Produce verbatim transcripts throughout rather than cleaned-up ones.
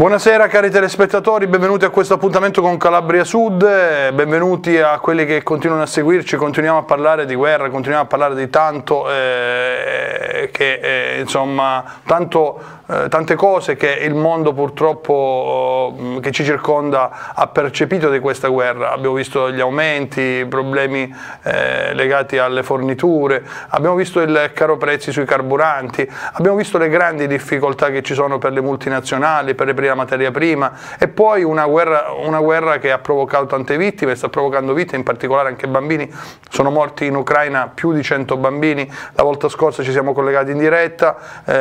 Buonasera cari telespettatori, benvenuti a questo appuntamento con Calabria Sud, benvenuti a quelli che continuano a seguirci. Continuiamo a parlare di guerra, continuiamo a parlare di tanto, eh, che, eh, insomma, tanto, eh, tante cose che il mondo purtroppo eh, che ci circonda ha percepito di questa guerra. Abbiamo visto gli aumenti, i problemi eh, legati alle forniture, abbiamo visto il caro prezzi sui carburanti, abbiamo visto le grandi difficoltà che ci sono per le multinazionali, per le la materia prima, e poi una guerra, una guerra che ha provocato tante vittime, sta provocando vittime, in particolare anche bambini. Sono morti in Ucraina più di cento bambini, la volta scorsa ci siamo collegati in diretta,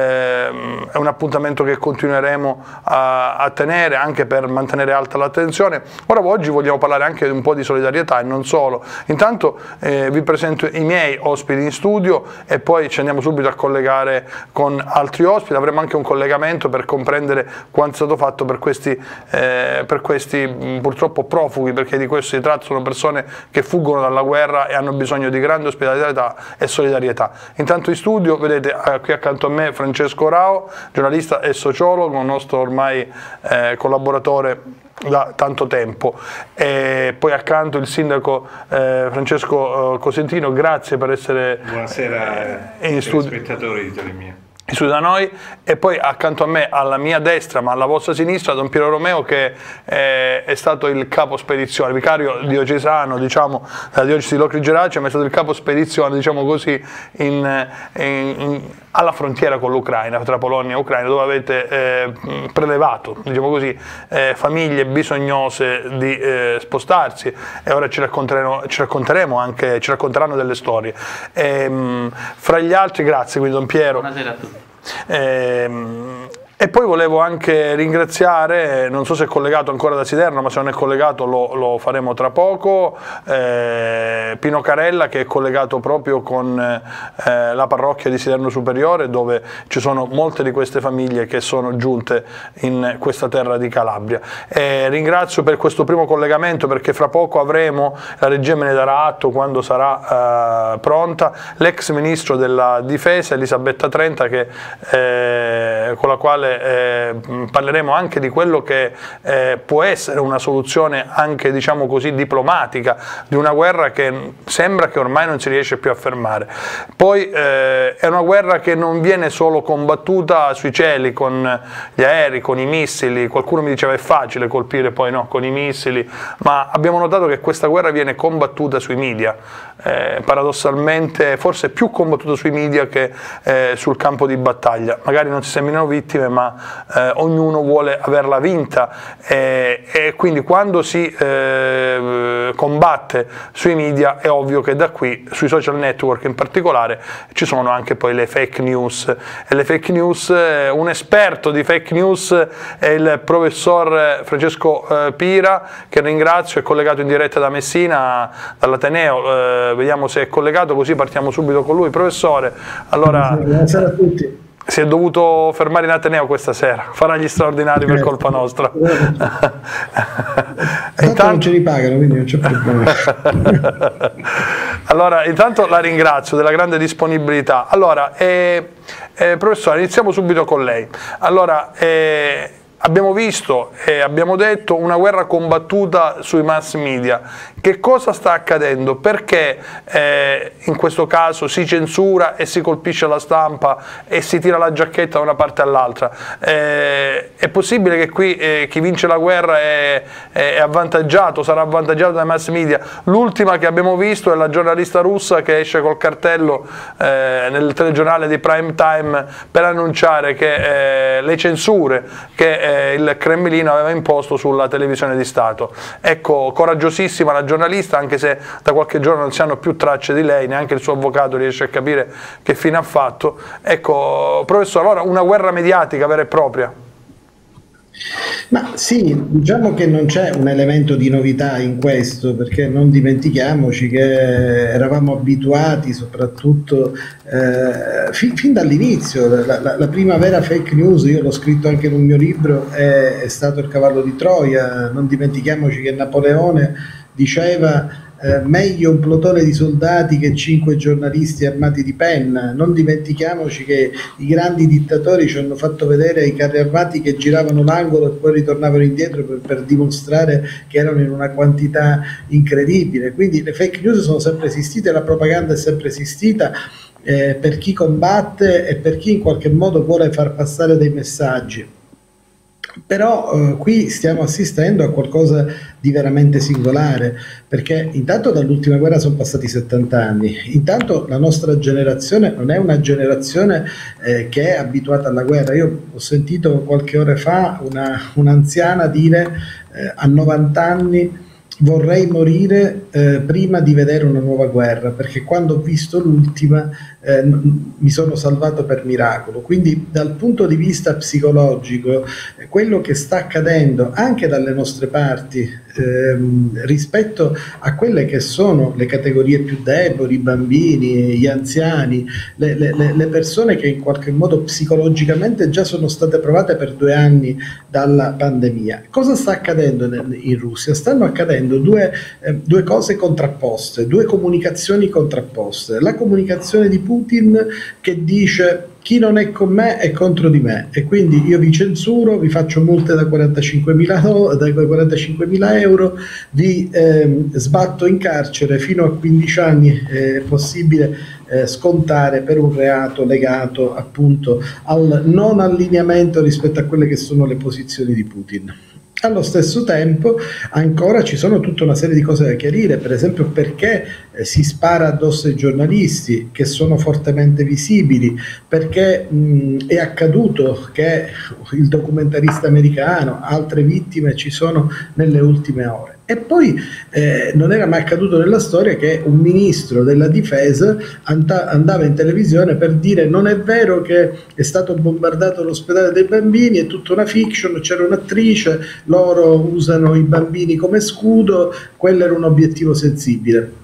eh, è un appuntamento che continueremo a, a tenere anche per mantenere alta l'attenzione. Ora oggi vogliamo parlare anche un po' di solidarietà e non solo. Intanto eh, vi presento i miei ospiti in studio e poi ci andiamo subito a collegare con altri ospiti. Avremo anche un collegamento per comprendere quanto è stato fatto per questi, eh, per questi mh, purtroppo profughi, perché di questo si tratta, sono persone che fuggono dalla guerra e hanno bisogno di grande ospitalità e solidarietà. Intanto in studio vedete eh, qui accanto a me Francesco Rao, giornalista e sociologo, nostro ormai eh, collaboratore da tanto tempo, e poi accanto il sindaco eh, Francesco eh, Cosentino. Grazie per essere Buonasera eh, in studio, spettatori di Telemia. Su da noi. E poi accanto a me, alla mia destra ma alla vostra sinistra, Don Piero Romeo, che eh, è stato il capo spedizione, vicario diocesano, diciamo, della diocesi di Locri Gerace, ma è stato il capo spedizione, diciamo così, in, in, in, alla frontiera con l'Ucraina, tra Polonia e Ucraina, dove avete eh, prelevato, diciamo così, eh, famiglie bisognose di eh, spostarsi, e ora ci racconteremo, ci racconteremo anche, ci racconteranno delle storie. E, mh, fra gli altri, grazie quindi Don Piero. Buonasera a tutti. Ehm, E poi volevo anche ringraziare, non so se è collegato ancora da Siderno, ma se non è collegato lo, lo faremo tra poco, eh, Pino Carella, che è collegato proprio con eh, la parrocchia di Siderno Superiore, dove ci sono molte di queste famiglie che sono giunte in questa terra di Calabria. E ringrazio per questo primo collegamento, perché fra poco avremo, la regia me ne darà atto quando sarà eh, pronta, l'ex ministro della difesa Elisabetta Trenta, che, eh, con la quale Eh, parleremo anche di quello che eh, può essere una soluzione anche, diciamo così, diplomatica di una guerra che sembra che ormai non si riesce più a fermare. Poi eh, è una guerra che non viene solo combattuta sui cieli con gli aerei, con i missili. Qualcuno mi diceva è facile colpire, poi no, con i missili, ma abbiamo notato che questa guerra viene combattuta sui media, eh, paradossalmente forse più combattuta sui media che eh, sul campo di battaglia. Magari non si seminano vittime, ma eh, ognuno vuole averla vinta, eh, e quindi quando si eh, combatte sui media è ovvio che da qui, sui social network in particolare, ci sono anche poi le fake news. E le fake news, eh, un esperto di fake news è il professor Francesco eh, Pira, che ringrazio, è collegato in diretta da Messina, dall'Ateneo. Eh, vediamo se è collegato, così partiamo subito con lui. Professore, allora... Buonasera a tutti. Si è dovuto fermare in Ateneo questa sera, farà gli straordinari per colpa nostra. Intanto non ce li pagano, quindi non c'è problema. Allora, intanto la ringrazio della grande disponibilità. Allora, eh, eh, professore, iniziamo subito con lei. Allora, eh, abbiamo visto e abbiamo detto una guerra combattuta sui mass media. Che cosa sta accadendo? Perché eh, in questo caso si censura e si colpisce la stampa e si tira la giacchetta da una parte all'altra? Eh, è possibile che qui eh, chi vince la guerra è, è avvantaggiato, sarà avvantaggiato dai mass media? L'ultima che abbiamo visto è la giornalista russa che esce col cartello eh, nel telegiornale di prime time per annunciare che eh, le censure che eh, il Cremlino aveva imposto sulla televisione di Stato. Ecco, coraggiosissima la giornalista, anche se da qualche giorno non si hanno più tracce di lei, neanche il suo avvocato riesce a capire che fine ha fatto. Ecco, professore, allora una guerra mediatica vera e propria? Ma sì, diciamo che non c'è un elemento di novità in questo, perché non dimentichiamoci che eravamo abituati, soprattutto eh, fin, fin dall'inizio, la, la, la prima vera fake news, io l'ho scritto anche in un mio libro, è, è stato il cavallo di Troia. Non dimentichiamoci che Napoleone diceva eh, meglio un plotone di soldati che cinque giornalisti armati di penna. Non dimentichiamoci che i grandi dittatori ci hanno fatto vedere i carri armati che giravano l'angolo e poi ritornavano indietro per, per dimostrare che erano in una quantità incredibile. Quindi le fake news sono sempre esistite, la propaganda è sempre esistita, eh, per chi combatte e per chi in qualche modo vuole far passare dei messaggi. Però eh, qui stiamo assistendo a qualcosa di veramente singolare, perché intanto dall'ultima guerra sono passati settanta anni, intanto la nostra generazione non è una generazione eh, che è abituata alla guerra. Io ho sentito qualche ora fa una, un'anziana dire eh, a novanta anni: vorrei morire eh, prima di vedere una nuova guerra, perché quando ho visto l'ultima eh, mi sono salvato per miracolo. Quindi dal punto di vista psicologico eh, quello che sta accadendo anche dalle nostre parti ehm, rispetto a quelle che sono le categorie più deboli, i bambini, gli anziani, le, le, le persone che in qualche modo psicologicamente già sono state provate per due anni dalla pandemia. Cosa sta accadendo in Russia? Stanno accadendo due, eh, due cose contrapposte, due comunicazioni contrapposte. La comunicazione di Putin che dice: chi non è con me è contro di me, e quindi io vi censuro, vi faccio multe da quarantacinquemila euro, vi eh, sbatto in carcere fino a quindici anni, è eh, possibile eh, scontare per un reato legato appunto al non allineamento rispetto a quelle che sono le posizioni di Putin. Allo stesso tempo ancora ci sono tutta una serie di cose da chiarire, per esempio perché eh, si spara addosso ai giornalisti che sono fortemente visibili, perché mh, è accaduto che il documentarista americano, altre vittime ci sono nelle ultime ore. E poi eh, non era mai accaduto nella storia che un ministro della difesa and- andava in televisione per dire: non è vero che è stato bombardato l'ospedale dei bambini, è tutta una fiction, c'era un'attrice, loro usano i bambini come scudo, quello era un obiettivo sensibile.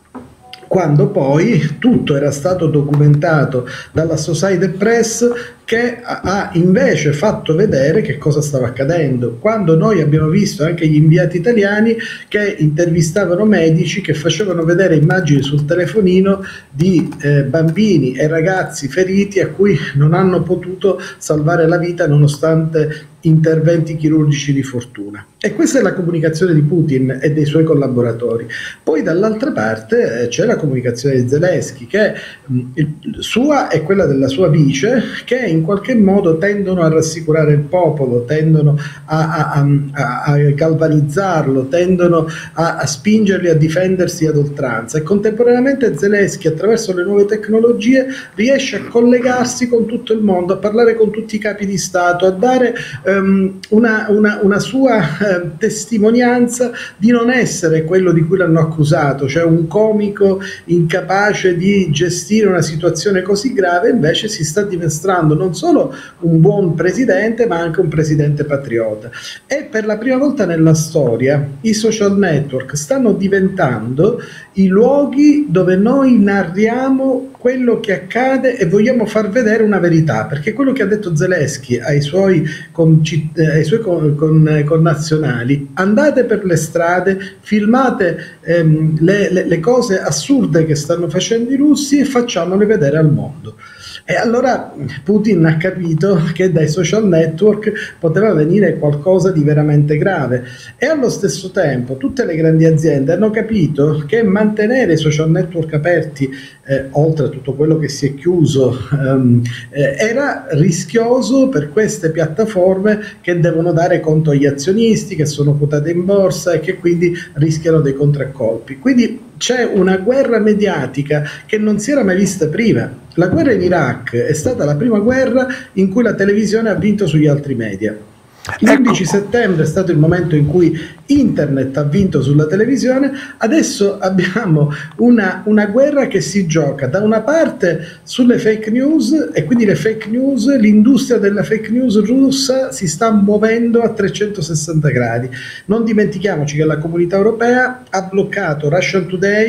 Quando poi tutto era stato documentato dalla Associated Press, che ha invece fatto vedere che cosa stava accadendo, quando noi abbiamo visto anche gli inviati italiani che intervistavano medici che facevano vedere immagini sul telefonino di eh, bambini e ragazzi feriti a cui non hanno potuto salvare la vita nonostante interventi chirurgici di fortuna. E questa è la comunicazione di Putin e dei suoi collaboratori. Poi dall'altra parte eh, c'è la comunicazione di Zelensky, che mh, il, sua e quella della sua vice, che in qualche modo tendono a rassicurare il popolo, tendono a, a, a, a galvanizzarlo, tendono a, a spingerli a difendersi ad oltranza, e contemporaneamente Zelensky attraverso le nuove tecnologie riesce a collegarsi con tutto il mondo, a parlare con tutti i capi di Stato, a dare um, una, una, una sua uh, testimonianza di non essere quello di cui l'hanno accusato, cioè un comico incapace di gestire una situazione così grave. Invece si sta dimostrando non solo un buon presidente, ma anche un presidente patriota. E per la prima volta nella storia i social network stanno diventando i luoghi dove noi narriamo quello che accade e vogliamo far vedere una verità, perché quello che ha detto Zelensky ai suoi, concit- ai suoi con- con- connazionali: andate per le strade, filmate ehm, le, le, le cose assurde che stanno facendo i russi e facciamole vedere al mondo. E allora Putin ha capito che dai social network poteva venire qualcosa di veramente grave, e allo stesso tempo tutte le grandi aziende hanno capito che mantenere i social network aperti, eh, oltre a tutto quello che si è chiuso, ehm, eh, era rischioso per queste piattaforme che devono dare conto agli azionisti, che sono quotate in borsa e che quindi rischiano dei contraccolpi. Quindi c'è una guerra mediatica che non si era mai vista prima. La guerra in Iraq è stata la prima guerra in cui la televisione ha vinto sugli altri media. L'undici settembre è stato il momento in cui internet ha vinto sulla televisione. Adesso abbiamo una, una guerra che si gioca da una parte sulle fake news, e quindi le fake news, l'industria della fake news russa si sta muovendo a trecentosessanta gradi. Non dimentichiamoci che la comunità europea ha bloccato Russian Today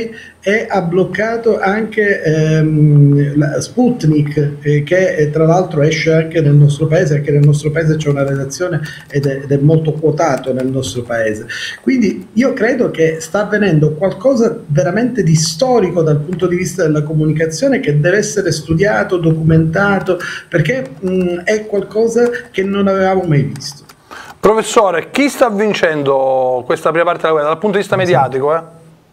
e ha bloccato anche ehm, la Sputnik, eh, che eh, tra l'altro esce anche nel nostro paese, anche nel nostro paese c'è una redazione ed è, ed è molto quotato nel nostro paese. Quindi io credo che sta avvenendo qualcosa veramente di storico dal punto di vista della comunicazione, che deve essere studiato, documentato, perché mh, è qualcosa che non avevamo mai visto. Professore, chi sta vincendo questa prima parte della guerra dal punto di vista mediatico? Eh?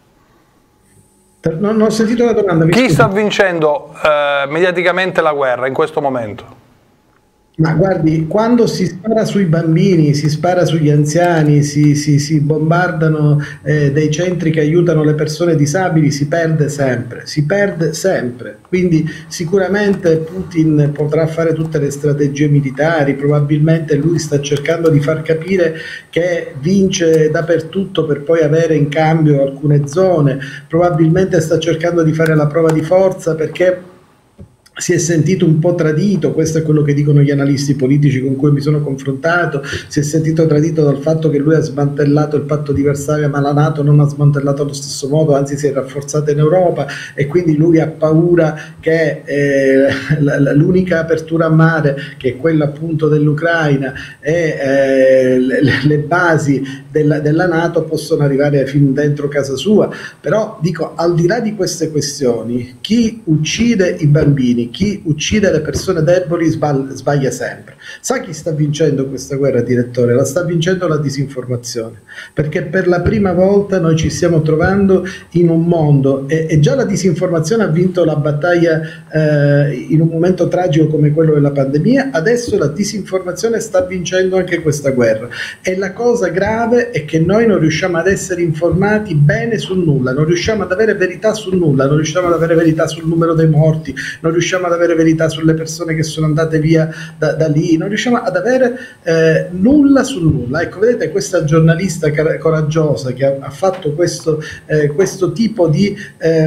Non, non ho sentito la domanda. Chi sta vincendo eh, mediaticamente la guerra in questo momento? Ma guardi, quando si spara sui bambini, si spara sugli anziani, si, si, si bombardano eh, dei centri che aiutano le persone disabili, si perde sempre, si perde sempre. Quindi sicuramente Putin potrà fare tutte le strategie militari, probabilmente lui sta cercando di far capire che vince dappertutto per poi avere in cambio alcune zone, probabilmente sta cercando di fare la prova di forza perché si è sentito un po' tradito, questo è quello che dicono gli analisti politici con cui mi sono confrontato, si è sentito tradito dal fatto che lui ha smantellato il patto di Varsavia, ma la NATO non ha smantellato allo stesso modo, anzi si è rafforzata in Europa, e quindi lui ha paura che eh, l'unica apertura a mare, che è quella appunto dell'Ucraina, e eh, le, le basi della, della NATO possono arrivare fin dentro casa sua. Però dico, al di là di queste questioni, chi uccide i bambini, chi uccide le persone deboli sbaglia sempre. Sa chi sta vincendo questa guerra, direttore? La sta vincendo la disinformazione, perché per la prima volta noi ci stiamo trovando in un mondo, e, e già la disinformazione ha vinto la battaglia eh, in un momento tragico come quello della pandemia, adesso la disinformazione sta vincendo anche questa guerra, e la cosa grave è che noi non riusciamo ad essere informati bene su nulla, non riusciamo ad avere verità su nulla, non riusciamo ad avere verità sul numero dei morti, non riusciamo ad avere verità sulle persone che sono andate via da, da lì, non riusciamo ad avere eh, nulla su nulla. Ecco, vedete, questa giornalista coraggiosa che ha, ha fatto questo, eh, questo, tipo di,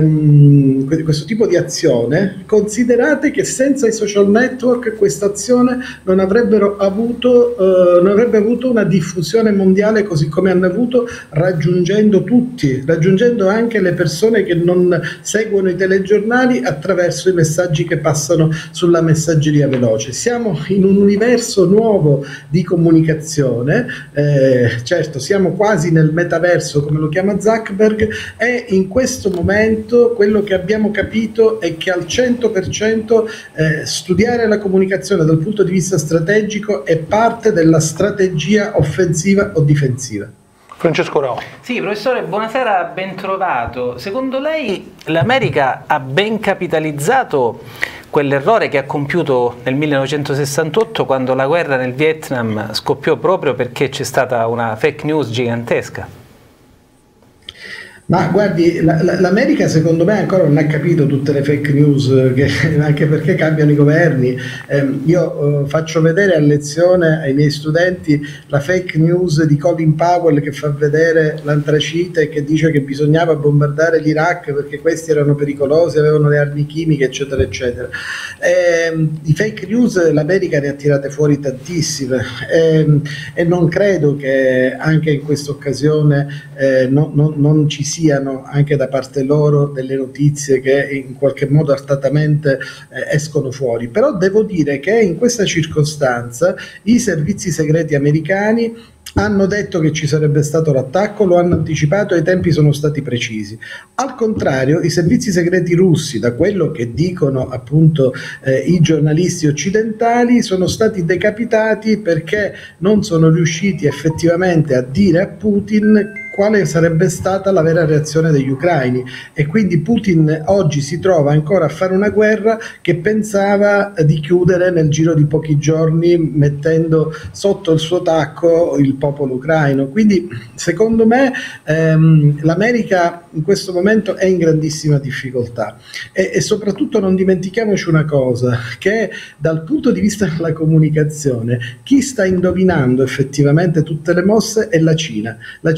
ehm, questo tipo di azione, considerate che senza i social network questa azione non avrebbero avuto, eh, non avrebbe avuto una diffusione mondiale così come hanno avuto, raggiungendo tutti, raggiungendo anche le persone che non seguono i telegiornali attraverso i messaggi che passano sulla messaggeria veloce. Siamo in un universo nuovo di comunicazione, eh, certo siamo quasi nel metaverso come lo chiama Zuckerberg, e in questo momento quello che abbiamo capito è che al cento per cento eh, studiare la comunicazione dal punto di vista strategico è parte della strategia offensiva o difensiva. Francesco Rao. Sì, professore, buonasera, ben trovato. Secondo lei l'America ha ben capitalizzato quell'errore che ha compiuto nel millenovecentosessantotto, quando la guerra nel Vietnam scoppiò proprio perché c'è stata una fake news gigantesca? Ma guardi, l'America la, secondo me ancora non ha capito tutte le fake news, che, anche perché cambiano i governi. Eh, io eh, faccio vedere a lezione ai miei studenti la fake news di Colin Powell che fa vedere l'antracite e che dice che bisognava bombardare l'Iraq perché questi erano pericolosi, avevano le armi chimiche, eccetera, eccetera. Eh, di fake news l'America ne ha tirate fuori tantissime, eh, e non credo che anche in questa occasione eh, no, no, non ci sia siano anche da parte loro delle notizie che in qualche modo artatamente eh, escono fuori. Però devo dire che in questa circostanza i servizi segreti americani hanno detto che ci sarebbe stato l'attacco, lo hanno anticipato e i tempi sono stati precisi. Al contrario, i servizi segreti russi, da quello che dicono appunto eh, i giornalisti occidentali, sono stati decapitati perché non sono riusciti effettivamente a dire a Putin quale sarebbe stata la vera reazione degli ucraini, e quindi Putin oggi si trova ancora a fare una guerra che pensava di chiudere nel giro di pochi giorni, mettendo sotto il suo tacco il popolo ucraino. Quindi secondo me ehm, l'America in questo momento è in grandissima difficoltà, e, e soprattutto non dimentichiamoci una cosa, che dal punto di vista della comunicazione chi sta indovinando effettivamente tutte le mosse è la Cina. La Cina è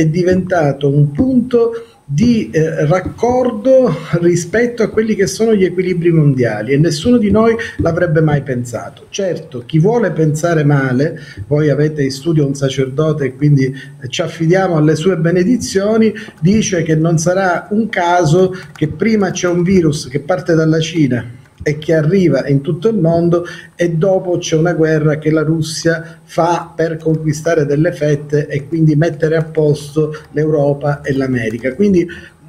diventato un punto di eh, raccordo rispetto a quelli che sono gli equilibri mondiali, e nessuno di noi l'avrebbe mai pensato. Certo, chi vuole pensare male, voi avete in studio un sacerdote e quindi ci affidiamo alle sue benedizioni, dice che non sarà un caso che prima c'è un virus che parte dalla Cina e che arriva in tutto il mondo, e dopo c'è una guerra che la Russia fa per conquistare delle fette e quindi mettere a posto l'Europa e l'America. Quindi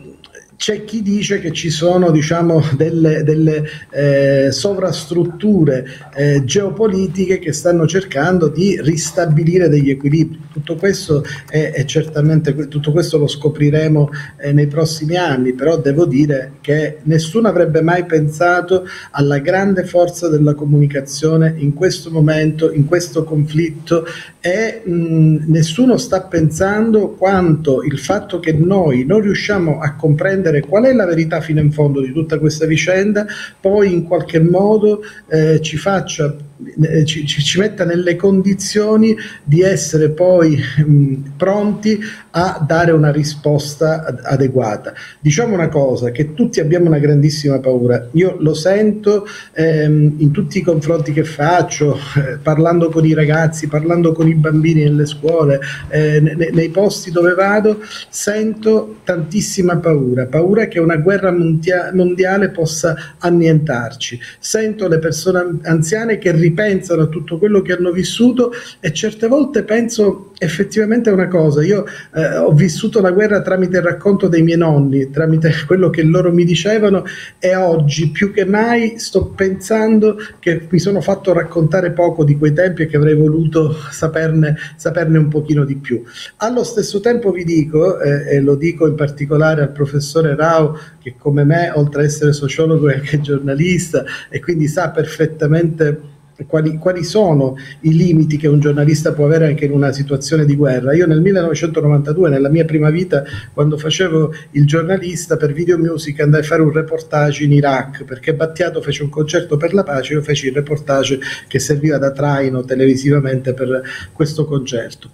c'è chi dice che ci sono, diciamo, delle, delle eh, sovrastrutture eh, geopolitiche che stanno cercando di ristabilire degli equilibri. Tutto questo è, è certamente, tutto questo lo scopriremo eh, nei prossimi anni, però devo dire che nessuno avrebbe mai pensato alla grande forza della comunicazione in questo momento, in questo conflitto, e mh, nessuno sta pensando quanto il fatto che noi non riusciamo a comprendere qual è la verità fino in fondo di tutta questa vicenda poi in qualche modo eh, ci faccia eh, ci, ci metta nelle condizioni di essere poi mh, pronti a dare una risposta ad, adeguata. Diciamo una cosa, che tutti abbiamo una grandissima paura, io lo sento ehm, in tutti i confronti che faccio, eh, parlando con i ragazzi, parlando con i bambini nelle scuole, eh, ne, nei posti dove vado, sento tantissima paura, paura che una guerra mondia- mondiale possa annientarci. Sento le persone anziane che ripensano a tutto quello che hanno vissuto, e certe volte penso effettivamente a una cosa. Io eh, ho vissuto la guerra tramite il racconto dei miei nonni, tramite quello che loro mi dicevano, e oggi più che mai sto pensando che mi sono fatto raccontare poco di quei tempi e che avrei voluto saperne, saperne un pochino di più. Allo stesso tempo vi dico, eh, e lo dico in particolare al professore Rao, che come me, oltre ad essere sociologo, è anche giornalista, e quindi sa perfettamente Quali, quali sono i limiti che un giornalista può avere anche in una situazione di guerra. Io nel millenovecentonovantadue, nella mia prima vita, quando facevo il giornalista per Video Music, andai a fare un reportage in Iraq, perché Battiato fece un concerto per la pace, io feci il reportage che serviva da traino televisivamente per questo concerto.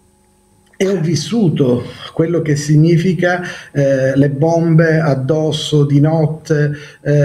E ho vissuto quello che significa eh, le bombe addosso di notte,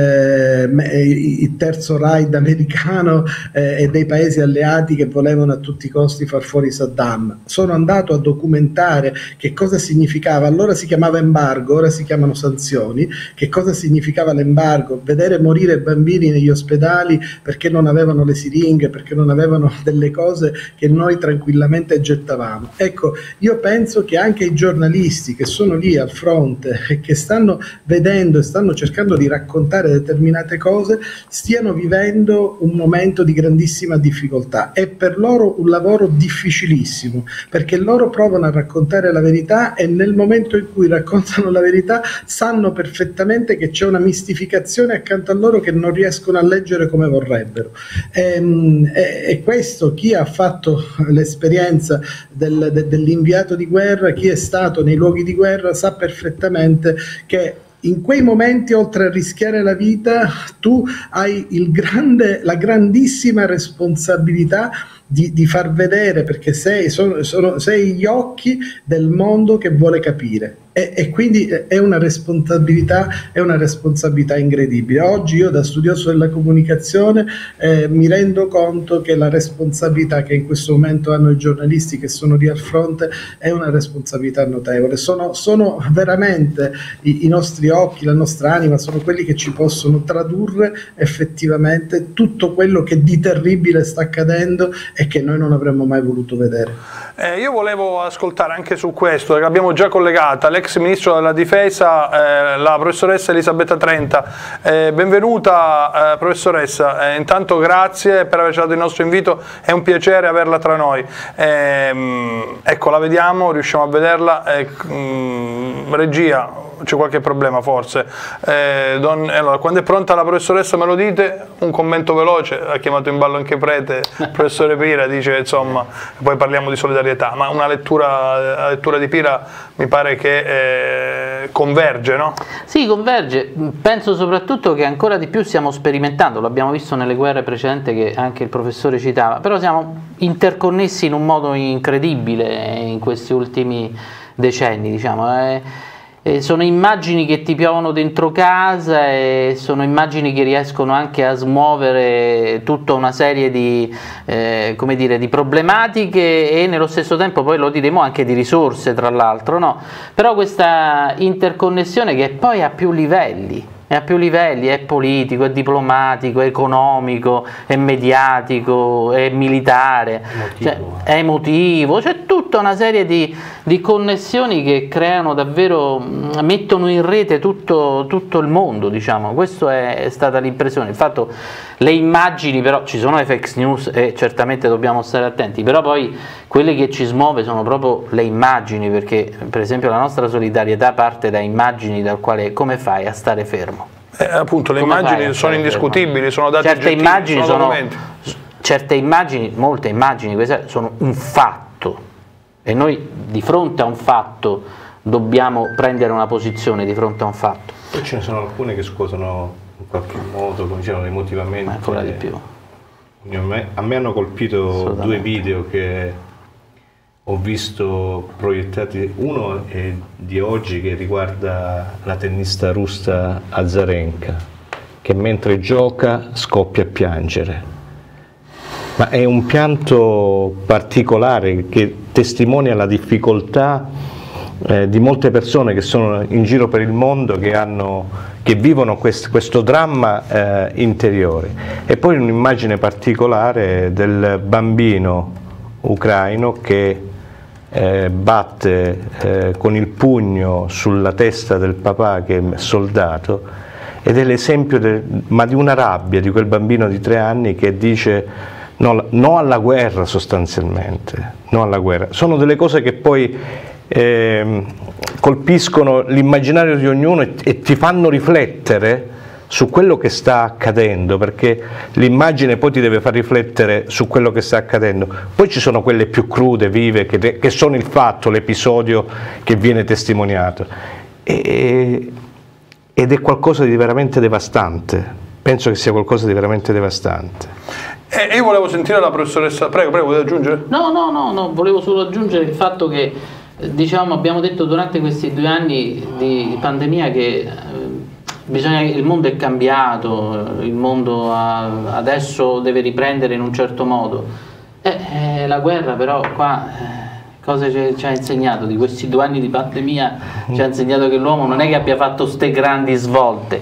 eh, il terzo raid americano eh, e dei paesi alleati che volevano a tutti i costi far fuori Saddam. Sono andato a documentare che cosa significava, allora si chiamava embargo, ora si chiamano sanzioni, che cosa significava l'embargo, vedere morire bambini negli ospedali perché non avevano le siringhe, perché non avevano delle cose che noi tranquillamente gettavamo. Ecco, io penso che anche i giornalisti che sono lì al fronte e che stanno vedendo e stanno cercando di raccontare determinate cose stiano vivendo un momento di grandissima difficoltà. È per loro un lavoro difficilissimo, perché loro provano a raccontare la verità e nel momento in cui raccontano la verità sanno perfettamente che c'è una mistificazione accanto a loro che non riescono a leggere come vorrebbero. E, e, e questo, chi ha fatto l'esperienza del, de, dell'inviato di guerra, chi è stato nei luoghi di guerra, sa perfettamente che in quei momenti, oltre a rischiare la vita, tu hai il grande, la grandissima responsabilità di, di far vedere, perché sei, sono, sono, sei gli occhi del mondo che vuole capire. E, e quindi è una responsabilità, è una responsabilità incredibile. Oggi io, da studioso della comunicazione, eh, mi rendo conto che la responsabilità che in questo momento hanno i giornalisti che sono lì al fronte è una responsabilità notevole. Sono, sono veramente i, i nostri occhi, la nostra anima, sono quelli che ci possono tradurre effettivamente tutto quello che di terribile sta accadendo e che noi non avremmo mai voluto vedere. Eh, io volevo ascoltare anche su questo, che abbiamo già collegata, l'ex ministro della difesa, eh, la professoressa Elisabetta Trenta. Eh, benvenuta eh, professoressa, eh, intanto grazie per averci dato il nostro invito, è un piacere averla tra noi. Eh, ecco, la vediamo, riusciamo a vederla. Eh, mh, regia, c'è qualche problema forse? Eh, don, allora, quando è pronta la professoressa me lo dite, un commento veloce, ha chiamato in ballo anche Prete, il professore Pira dice insomma, poi parliamo di solidarietà, ma una lettura, la lettura di Pira mi pare che eh, converge, no? Sì, converge, penso soprattutto che ancora di più stiamo sperimentando, l'abbiamo visto nelle guerre precedenti che anche il professore citava, però siamo interconnessi in un modo incredibile in questi ultimi decenni, diciamo. Eh, eh, sono immagini che ti piovono dentro casa e sono immagini che riescono anche a smuovere tutta una serie di, eh, come dire, di problematiche e nello stesso tempo, poi lo diremo, anche di risorse, tra l'altro, no? Però questa interconnessione che poi ha più livelli, è a più livelli, è politico, è diplomatico, è economico, è mediatico, è militare, emotivo, cioè, è emotivo, c'è tutta una serie di, di connessioni che creano davvero, mettono in rete tutto, tutto il mondo, diciamo. Questa è, è stata l'impressione. Il fatto, le immagini, però ci sono le fake news e certamente dobbiamo stare attenti, però poi quelle che ci smuove sono proprio le immagini, perché per esempio la nostra solidarietà parte da immagini dal quale come fai a stare fermo? Eh, appunto, le Come immagini sono indiscutibili, sono dati certe oggettivi, immagini sono, sono, documenti. certe immagini, molte immagini, queste sono un fatto e noi di fronte a un fatto dobbiamo prendere una posizione di fronte a un fatto. Poi ce ne sono alcune che scuotono in qualche modo, come dicevano, emotivamente. Ma ancora di più. A me, a me hanno colpito due video che ho visto proiettati. Uno è di oggi, che riguarda la tennista russa Azarenka, che mentre gioca scoppia a piangere, ma è un pianto particolare che testimonia la difficoltà eh, di molte persone che sono in giro per il mondo, che, hanno, che vivono quest, questo dramma eh, interiore. E poi un'immagine particolare del bambino ucraino che Eh, batte eh, con il pugno sulla testa del papà che è soldato, ed è l'esempio de, ma di una rabbia di quel bambino di tre anni che dice no, no alla guerra, sostanzialmente no alla guerra. Sono delle cose che poi eh, colpiscono l'immaginario di ognuno e, e ti fanno riflettere su quello che sta accadendo, perché l'immagine poi ti deve far riflettere su quello che sta accadendo. Poi ci sono quelle più crude, vive, che, che sono il fatto, l'episodio che viene testimoniato, e, ed è qualcosa di veramente devastante. Penso che sia qualcosa di veramente devastante. E io volevo sentire la professoressa. Prego, prego, vuoi aggiungere? No, no, no, no, volevo solo aggiungere il fatto che, diciamo, abbiamo detto durante questi due anni di pandemia che bisogna, il mondo è cambiato, il mondo ha, adesso deve riprendere in un certo modo. Eh, eh, la guerra però qua eh, cosa ci, ci ha insegnato di questi due anni di pandemia? Ci ha insegnato che l'uomo non è che abbia fatto ste grandi svolte.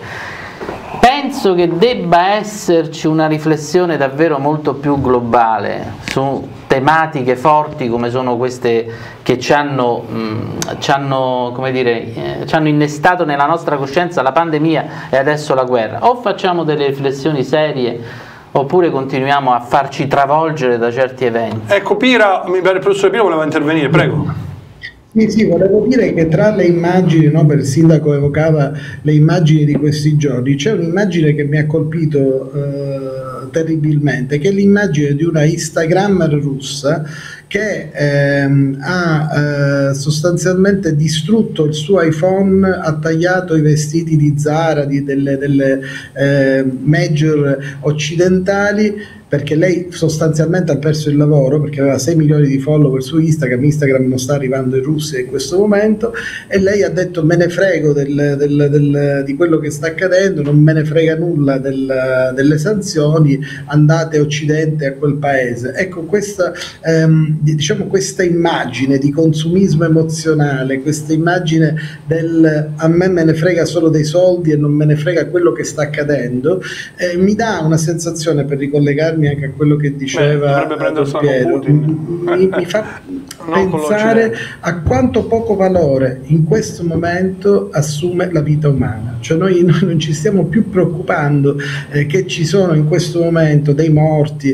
Penso che debba esserci una riflessione davvero molto più globale su tematiche forti come sono queste che ci hanno, mh, ci hanno, come dire, eh, ci hanno innestato nella nostra coscienza la pandemia e adesso la guerra. O facciamo delle riflessioni serie oppure continuiamo a farci travolgere da certi eventi. Ecco, Pira, mi pare il professor Pira voleva intervenire, prego. Sì, sì, volevo dire che tra le immagini, no, per il sindaco evocava le immagini di questi giorni, c'è un'immagine che mi ha colpito eh, terribilmente, che è l'immagine di una Instagrammer russa che ehm, ha eh, sostanzialmente distrutto il suo iPhone, ha tagliato i vestiti di Zara, di, delle, delle eh, major occidentali, perché lei sostanzialmente ha perso il lavoro perché aveva sei milioni di follower su Instagram. Instagram non sta arrivando in Russia in questo momento, e lei ha detto me ne frego del, del, del, di quello che sta accadendo, non me ne frega nulla del, delle sanzioni, andate occidente a quel paese. Ecco, questa, ehm, diciamo, questa immagine di consumismo emozionale, questa immagine del a me me ne frega solo dei soldi e non me ne frega quello che sta accadendo, eh, mi dà una sensazione, per ricollegarmi anche a quello che diceva Don Piero, mi, mi fa pensare a quanto poco valore in questo momento assume la vita umana. Cioè noi, noi non ci stiamo più preoccupando eh, che ci sono in questo momento dei morti,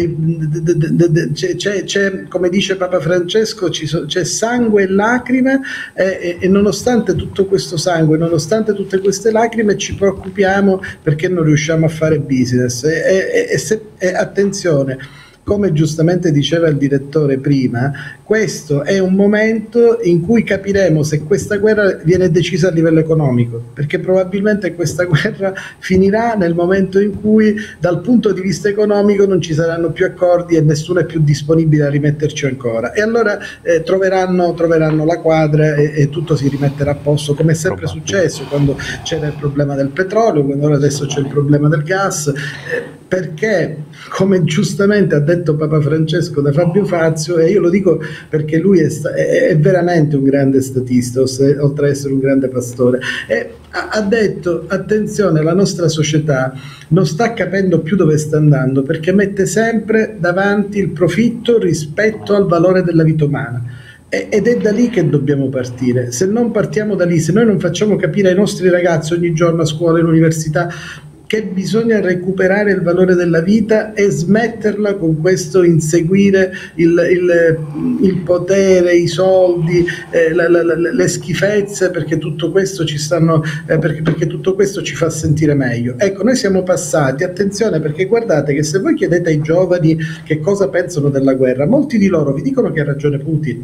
c'è, come dice Papa Francesco, c'è sangue e lacrime, eh, e, e nonostante tutto questo sangue, nonostante tutte queste lacrime, ci preoccupiamo perché non riusciamo a fare business. E, e, e se, e attenzione, come giustamente diceva il direttore prima, questo è un momento in cui capiremo se questa guerra viene decisa a livello economico, perché probabilmente questa guerra finirà nel momento in cui dal punto di vista economico non ci saranno più accordi e nessuno è più disponibile a rimetterci ancora, e allora eh, troveranno, troveranno la quadra e, e tutto si rimetterà a posto, come è sempre successo quando c'era il problema del petrolio, quando adesso c'è il problema del gas, eh, perché, come giustamente ha detto Papa Francesco da Fabio Fazio, e io lo dico perché lui è, è, è veramente un grande statista, oltre ad essere un grande pastore, e ha, ha detto: attenzione, la nostra società non sta capendo più dove sta andando, perché mette sempre davanti il profitto rispetto al valore della vita umana. Ed è da lì che dobbiamo partire. Se non partiamo da lì, se noi non facciamo capire ai nostri ragazzi ogni giorno a scuola e all'università che bisogna recuperare il valore della vita e smetterla con questo inseguire il, il, il potere, i soldi, eh, la, la, la, le schifezze, perché tutto questo ci stanno, eh, perché, perché tutto questo ci fa sentire meglio. Ecco, noi siamo passati, attenzione, perché guardate che se voi chiedete ai giovani che cosa pensano della guerra, molti di loro vi dicono che ha ragione Putin.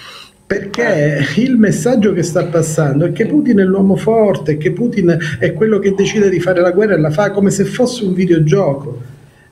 Perché il messaggio che sta passando è che Putin è l'uomo forte, che Putin è quello che decide di fare la guerra e la fa come se fosse un videogioco.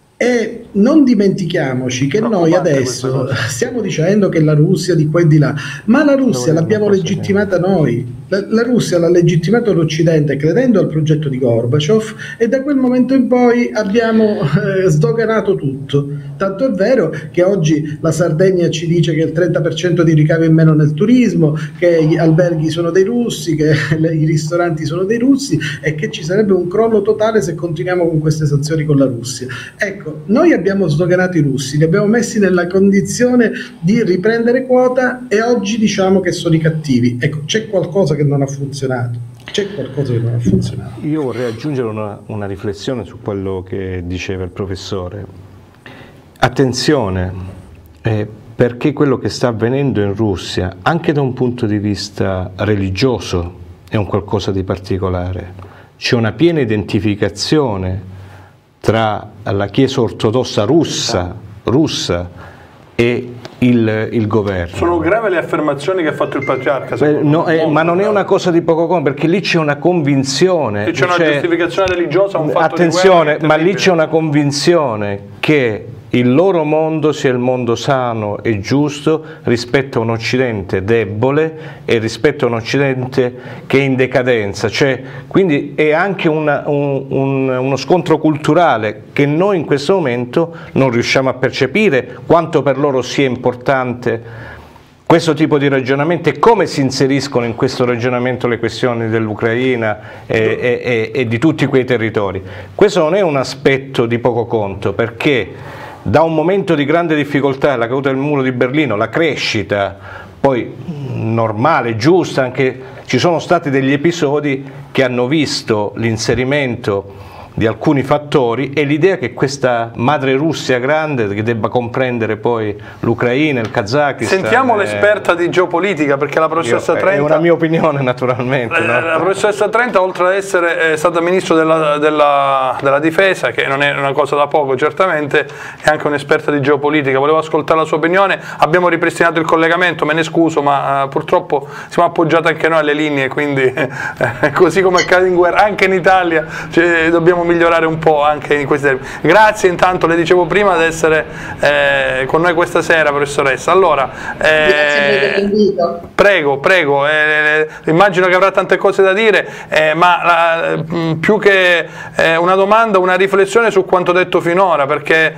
E non dimentichiamoci che noi adesso stiamo dicendo che la Russia di qua e di là, ma la Russia l'abbiamo legittimata noi. La, la Russia l'ha legittimato l'Occidente credendo al progetto di Gorbaciov, e da quel momento in poi abbiamo eh, sdoganato tutto. Tanto è vero che oggi la Sardegna ci dice che il trenta per cento di ricavi in meno nel turismo, che gli alberghi sono dei russi, che le, i ristoranti sono dei russi, e che ci sarebbe un crollo totale se continuiamo con queste sanzioni con la Russia. Ecco, noi abbiamo sdoganato i russi, li abbiamo messi nella condizione di riprendere quota, e oggi diciamo che sono i cattivi. Ecco, c'è qualcosa che non ha funzionato. C'è qualcosa che non ha funzionato. Io vorrei aggiungere una, una riflessione su quello che diceva il professore. Attenzione, eh, perché quello che sta avvenendo in Russia, anche da un punto di vista religioso, è un qualcosa di particolare. C'è una piena identificazione tra la Chiesa ortodossa russa, russa e il, il governo. Sono gravi le affermazioni che ha fatto il patriarca. Beh, no, eh, ma non è una cosa di poco conto, perché lì c'è una convinzione. C'è una giustificazione religiosa, un fatto attenzione, di guerra, ma lì c'è una convinzione che il loro mondo sia il mondo sano e giusto rispetto a un Occidente debole e rispetto a un Occidente che è in decadenza, cioè, quindi è anche una, un, un, uno scontro culturale che noi in questo momento non riusciamo a percepire quanto per loro sia importante questo tipo di ragionamento e come si inseriscono in questo ragionamento le questioni dell'Ucraina e, e, e di tutti quei territori. Questo non è un aspetto di poco conto, perché da un momento di grande difficoltà, la caduta del muro di Berlino, la crescita poi normale, giusta, anche ci sono stati degli episodi che hanno visto l'inserimento di alcuni fattori e l'idea che questa madre Russia grande, che debba comprendere poi l'Ucraina, il Kazakistan. Sentiamo eh, l'esperta di geopolitica, perché la professoressa io, Trenta... È una mia opinione, naturalmente. La, no? la professoressa Trenta, oltre ad essere eh, stata ministro della, della, della difesa, che non è una cosa da poco certamente, è anche un'esperta di geopolitica. Volevo ascoltare la sua opinione. Abbiamo ripristinato il collegamento, me ne scuso, ma eh, purtroppo siamo appoggiati anche noi alle linee, quindi eh, così come accade in guerra, anche in Italia cioè, dobbiamo migliorare un po' anche in questi termini. Grazie intanto, le dicevo prima, di essere eh, con noi questa sera, professoressa. Allora, eh, grazie per l'invito. Prego, prego, eh, immagino che avrà tante cose da dire, eh, ma la, più che eh, una domanda, una riflessione su quanto detto finora, perché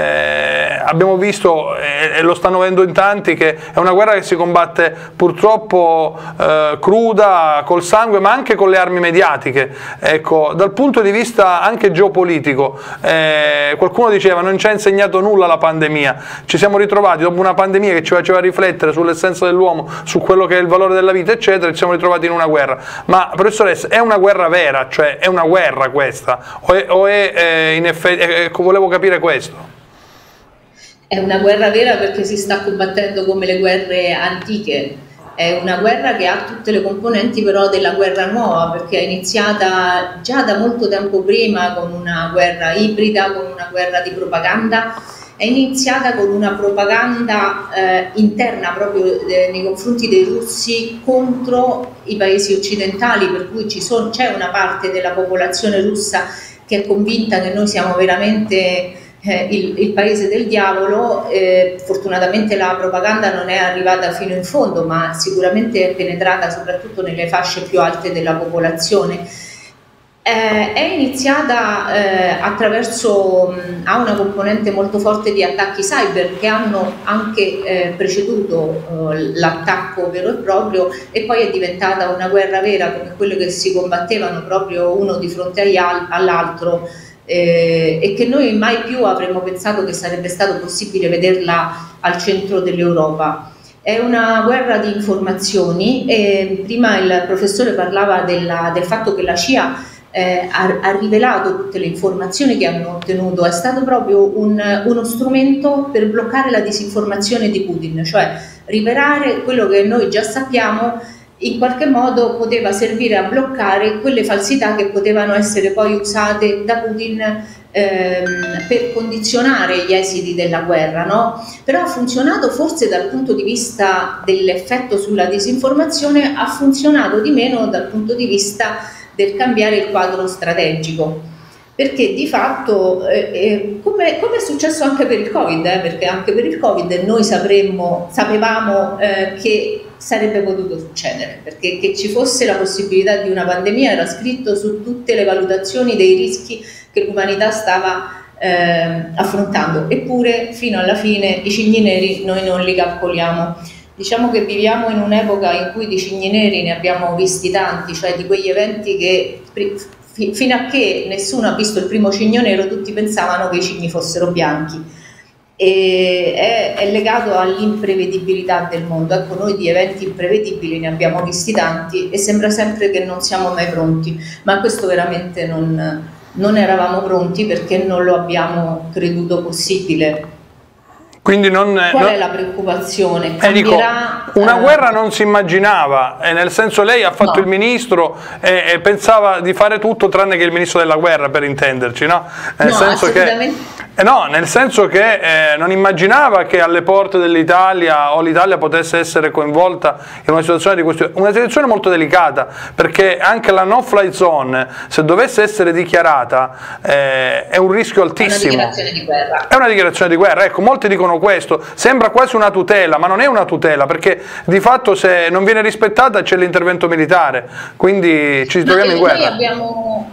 eh, abbiamo visto, eh, e lo stanno vedendo in tanti, che è una guerra che si combatte purtroppo eh, cruda, col sangue, ma anche con le armi mediatiche. Ecco, dal punto di vista anche geopolitico, eh, qualcuno diceva non ci ha insegnato nulla la pandemia, ci siamo ritrovati dopo una pandemia che ci faceva riflettere sull'essenza dell'uomo, su quello che è il valore della vita eccetera, e ci siamo ritrovati in una guerra. Ma professoressa, è una guerra vera? Cioè è una guerra questa? O è, o è eh, in effetti, eh, volevo capire questo. È una guerra vera perché si sta combattendo come le guerre antiche. È una guerra che ha tutte le componenti però della guerra nuova, perché è iniziata già da molto tempo prima con una guerra ibrida, con una guerra di propaganda, è iniziata con una propaganda eh, interna proprio eh, nei confronti dei russi contro i paesi occidentali, per cui c'è una parte della popolazione russa che è convinta che noi siamo veramente eh, il, il paese del diavolo. Eh, fortunatamente la propaganda non è arrivata fino in fondo, ma sicuramente è penetrata soprattutto nelle fasce più alte della popolazione. Eh, è iniziata eh, attraverso, mh, ha una componente molto forte di attacchi cyber che hanno anche eh, preceduto eh, l'attacco vero e proprio, e poi è diventata una guerra vera, come quelle che si combattevano proprio uno di fronte all'altro, eh, e che noi mai più avremmo pensato che sarebbe stato possibile vederla al centro dell'Europa. È una guerra di informazioni, e prima il professore parlava della, del fatto che la C I A Eh, ha, ha rivelato tutte le informazioni che hanno ottenuto. È stato proprio un, uno strumento per bloccare la disinformazione di Putin, cioè rivelare quello che noi già sappiamo. In qualche modo poteva servire a bloccare quelle falsità che potevano essere poi usate da Putin ehm, per condizionare gli esiti della guerra, no? Però ha funzionato, forse dal punto di vista dell'effetto sulla disinformazione, ha funzionato di meno dal punto di vista del cambiare il quadro strategico, perché di fatto eh, eh, come, come è successo anche per il Covid, eh, perché anche per il Covid noi sapremmo, sapevamo eh, che sarebbe potuto succedere, perché che ci fosse la possibilità di una pandemia era scritto su tutte le valutazioni dei rischi che l'umanità stava eh, affrontando, eppure fino alla fine i cigni neri noi non li calcoliamo. Diciamo che viviamo in un'epoca in cui di cigni neri ne abbiamo visti tanti, cioè di quegli eventi che fino a che nessuno ha visto il primo cigno nero tutti pensavano che i cigni fossero bianchi, e è, è legato all'imprevedibilità del mondo. Ecco, noi di eventi imprevedibili ne abbiamo visti tanti e sembra sempre che non siamo mai pronti, ma questo veramente non, non eravamo pronti, perché non lo abbiamo creduto possibile. Quindi non, Qual non, è la preoccupazione? Eh, dico, una eh, guerra non si immaginava, e nel senso lei ha fatto no. il ministro e, e pensava di fare tutto tranne che il ministro della guerra, per intenderci, no? Nel no, senso assolutamente. che Eh no, nel senso che eh, non immaginava che alle porte dell'Italia o l'Italia potesse essere coinvolta in una situazione di questo, una situazione molto delicata, perché anche la no-fly zone, se dovesse essere dichiarata, eh, è un rischio altissimo. È una dichiarazione di guerra. È una dichiarazione di guerra, ecco, molti dicono questo, sembra quasi una tutela, ma non è una tutela, perché di fatto se non viene rispettata c'è l'intervento militare, quindi ci troviamo in guerra. Noi abbiamo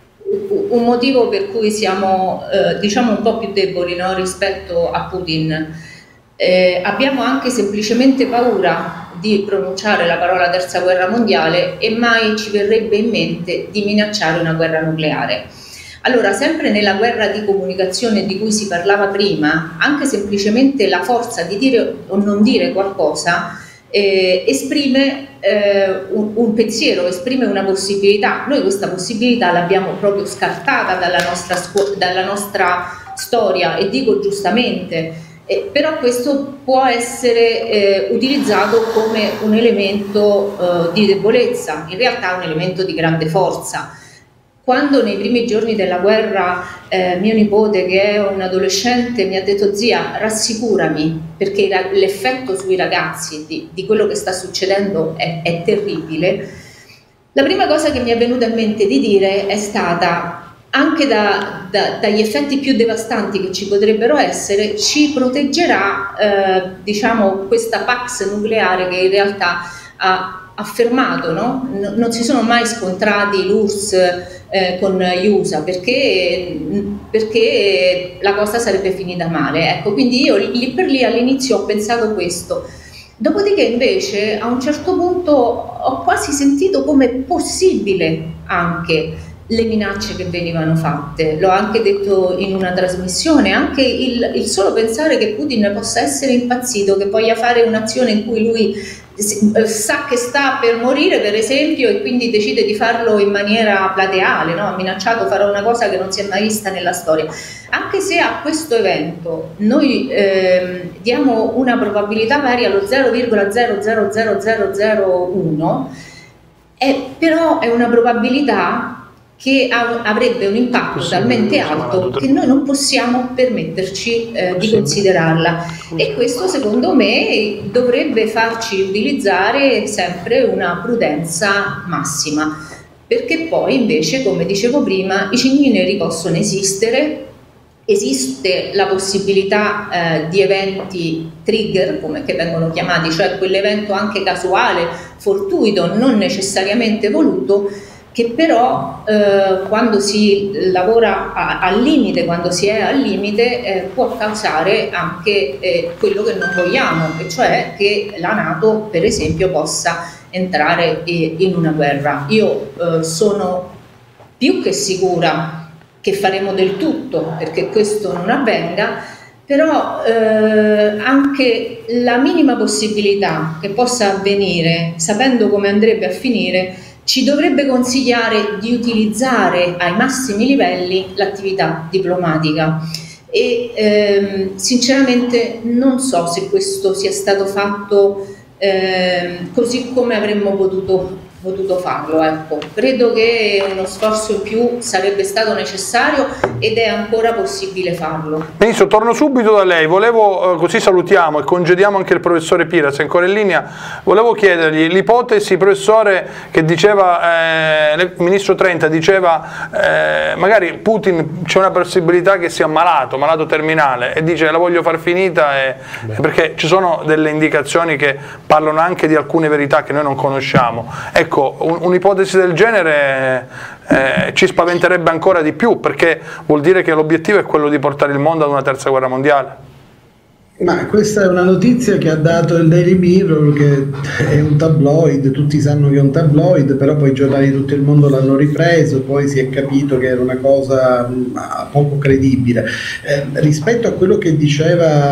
un motivo per cui siamo eh, diciamo un po' più deboli, no, rispetto a Putin. Eh, abbiamo anche semplicemente paura di pronunciare la parola terza guerra mondiale e mai ci verrebbe in mente di minacciare una guerra nucleare. Allora, sempre nella guerra di comunicazione di cui si parlava prima, anche semplicemente la forza di dire o non dire qualcosa eh, esprime eh, un, un pensiero, esprime una possibilità. Noi questa possibilità l'abbiamo proprio scartata dalla nostra, dalla nostra storia, e dico giustamente, eh, però questo può essere eh, utilizzato come un elemento eh, di debolezza, in realtà è un elemento di grande forza. Quando nei primi giorni della guerra eh, mio nipote, che è un adolescente, mi ha detto: zia, rassicurami, perché l'effetto sui ragazzi di, di quello che sta succedendo è, è terribile, la prima cosa che mi è venuta in mente di dire è stata: anche da, da, dagli effetti più devastanti che ci potrebbero essere, ci proteggerà eh, diciamo questa pax nucleare che in realtà ha affermato, no? Non si sono mai scontrati l'U R S S eh, con gli U S A perché, perché la cosa sarebbe finita male. Ecco, quindi io lì per lì all'inizio ho pensato questo. Dopodiché invece a un certo punto ho quasi sentito come possibile anche le minacce che venivano fatte. L'ho anche detto in una trasmissione, anche il, il solo pensare che Putin possa essere impazzito, che voglia fare un'azione in cui lui sa che sta per morire, per esempio, e quindi decide di farlo in maniera plateale, no? Ha minacciato: farò una cosa che non si è mai vista nella storia. Anche se a questo evento noi eh, diamo una probabilità pari allo zero virgola zero zero zero zero zero uno, è, però è una probabilità che avrebbe un impatto talmente alto che noi non possiamo permetterci eh, di considerarla, e questo secondo me dovrebbe farci utilizzare sempre una prudenza massima, perché poi invece, come dicevo prima, i cigni neri possono esistere, esiste la possibilità eh, di eventi trigger, come che vengono chiamati, cioè quell'evento anche casuale, fortuito, non necessariamente voluto, che però eh, quando si lavora a, al limite, quando si è al limite, eh, può causare anche eh, quello che non vogliamo, e cioè che la NATO, per esempio, possa entrare eh, in una guerra. Io eh, sono più che sicura che faremo del tutto perché questo non avvenga, però eh, anche la minima possibilità che possa avvenire, sapendo come andrebbe a finire, ci dovrebbe consigliare di utilizzare ai massimi livelli l'attività diplomatica, e ehm, sinceramente non so se questo sia stato fatto ehm, così come avremmo potuto, potuto farlo. Ecco. Credo che uno sforzo in più sarebbe stato necessario ed è ancora possibile farlo. Ministro, torno subito da lei. Volevo, eh, così salutiamo e congediamo anche il professore Piras, è ancora in linea. Volevo chiedergli l'ipotesi, professore, che diceva, eh, il ministro Trenta diceva eh, magari Putin c'è una possibilità che sia malato, malato terminale, e dice la voglio far finita, e, perché ci sono delle indicazioni che parlano anche di alcune verità che noi non conosciamo. Ecco, un'ipotesi del genere eh, ci spaventerebbe ancora di più, perché vuol dire che l'obiettivo è quello di portare il mondo ad una terza guerra mondiale. Ma questa è una notizia che ha dato il Daily Mirror, che è un tabloid, tutti sanno che è un tabloid, però poi i giornali di tutto il mondo l'hanno ripreso, poi si è capito che era una cosa mh, poco credibile. Eh, rispetto a quello che diceva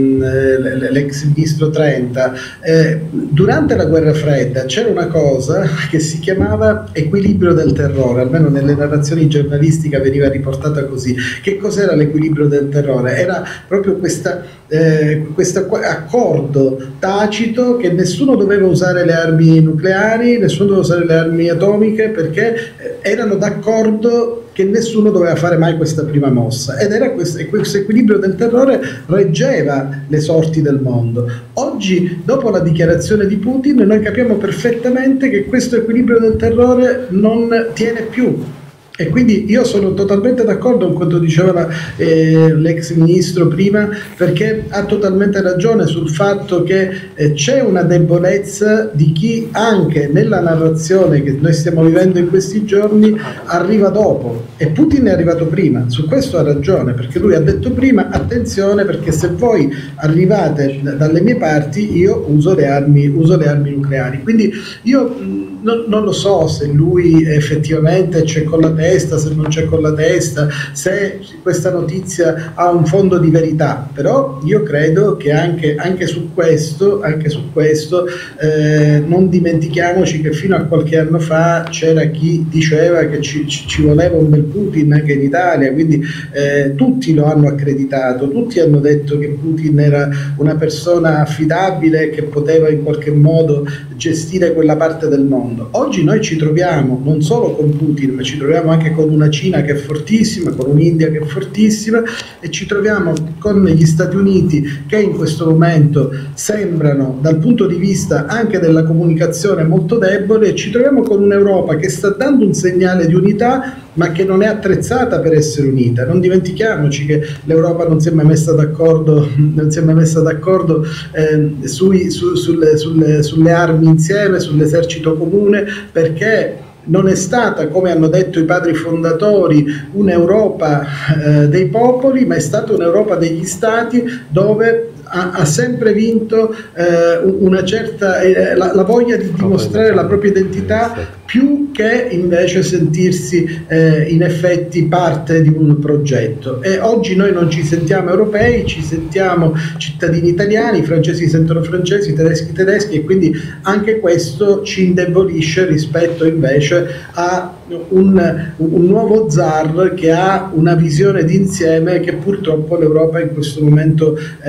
mh, l'ex ministro Trenta, eh, durante la guerra fredda c'era una cosa che si chiamava equilibrio del terrore, almeno nelle narrazioni giornalistiche veniva riportata così. Che cos'era l'equilibrio del terrore? Era proprio questa... Eh, questo accordo tacito che nessuno doveva usare le armi nucleari, nessuno doveva usare le armi atomiche, perché eh, erano d'accordo che nessuno doveva fare mai questa prima mossa, ed era questo, e questo equilibrio del terrore reggeva le sorti del mondo. Oggi, dopo la dichiarazione di Putin, noi capiamo perfettamente che questo equilibrio del terrore non tiene più. E quindi io sono totalmente d'accordo con quanto diceva eh, l'ex ministro prima, perché ha totalmente ragione sul fatto che eh, c'è una debolezza di chi anche nella narrazione che noi stiamo vivendo in questi giorni arriva dopo, e Putin è arrivato prima. Su questo ha ragione, perché lui ha detto prima: attenzione, perché se voi arrivate dalle mie parti io uso le armi, uso le armi nucleari. Quindi io non, non lo so se lui effettivamente c'è con la testa, se non c'è con la testa, se questa notizia ha un fondo di verità, però io credo che anche, anche su questo, anche su questo eh, non dimentichiamoci che fino a qualche anno fa c'era chi diceva che ci, ci voleva un bel Putin anche in Italia, quindi eh, tutti lo hanno accreditato, tutti hanno detto che Putin era una persona affidabile, che poteva in qualche modo gestire quella parte del mondo. Oggi noi ci troviamo non solo con Putin, ma ci troviamo anche con una Cina che è fortissima, con un'India che è fortissima, e ci troviamo con gli Stati Uniti che in questo momento sembrano dal punto di vista anche della comunicazione molto deboli, e ci troviamo con un'Europa che sta dando un segnale di unità ma che non è attrezzata per essere unita. Non dimentichiamoci che l'Europa non si è mai messa d'accordo, non si è mai messa d'accordo eh, sui, su, sulle, sulle, sulle armi insieme, sull'esercito comune, perché non è stata, come hanno detto i padri fondatori, un'Europa eh, dei popoli, ma è stata un'Europa degli stati, dove ha, ha sempre vinto eh, una certa eh, la, la voglia di dimostrare la propria identità, più che invece sentirsi eh, in effetti parte di un progetto. E oggi noi non ci sentiamo europei, ci sentiamo cittadini italiani, i francesi sentono francesi, i tedeschi tedeschi, e quindi anche questo ci indebolisce rispetto invece a un, un nuovo zar che ha una visione d'insieme che purtroppo l'Europa in questo momento eh, non sta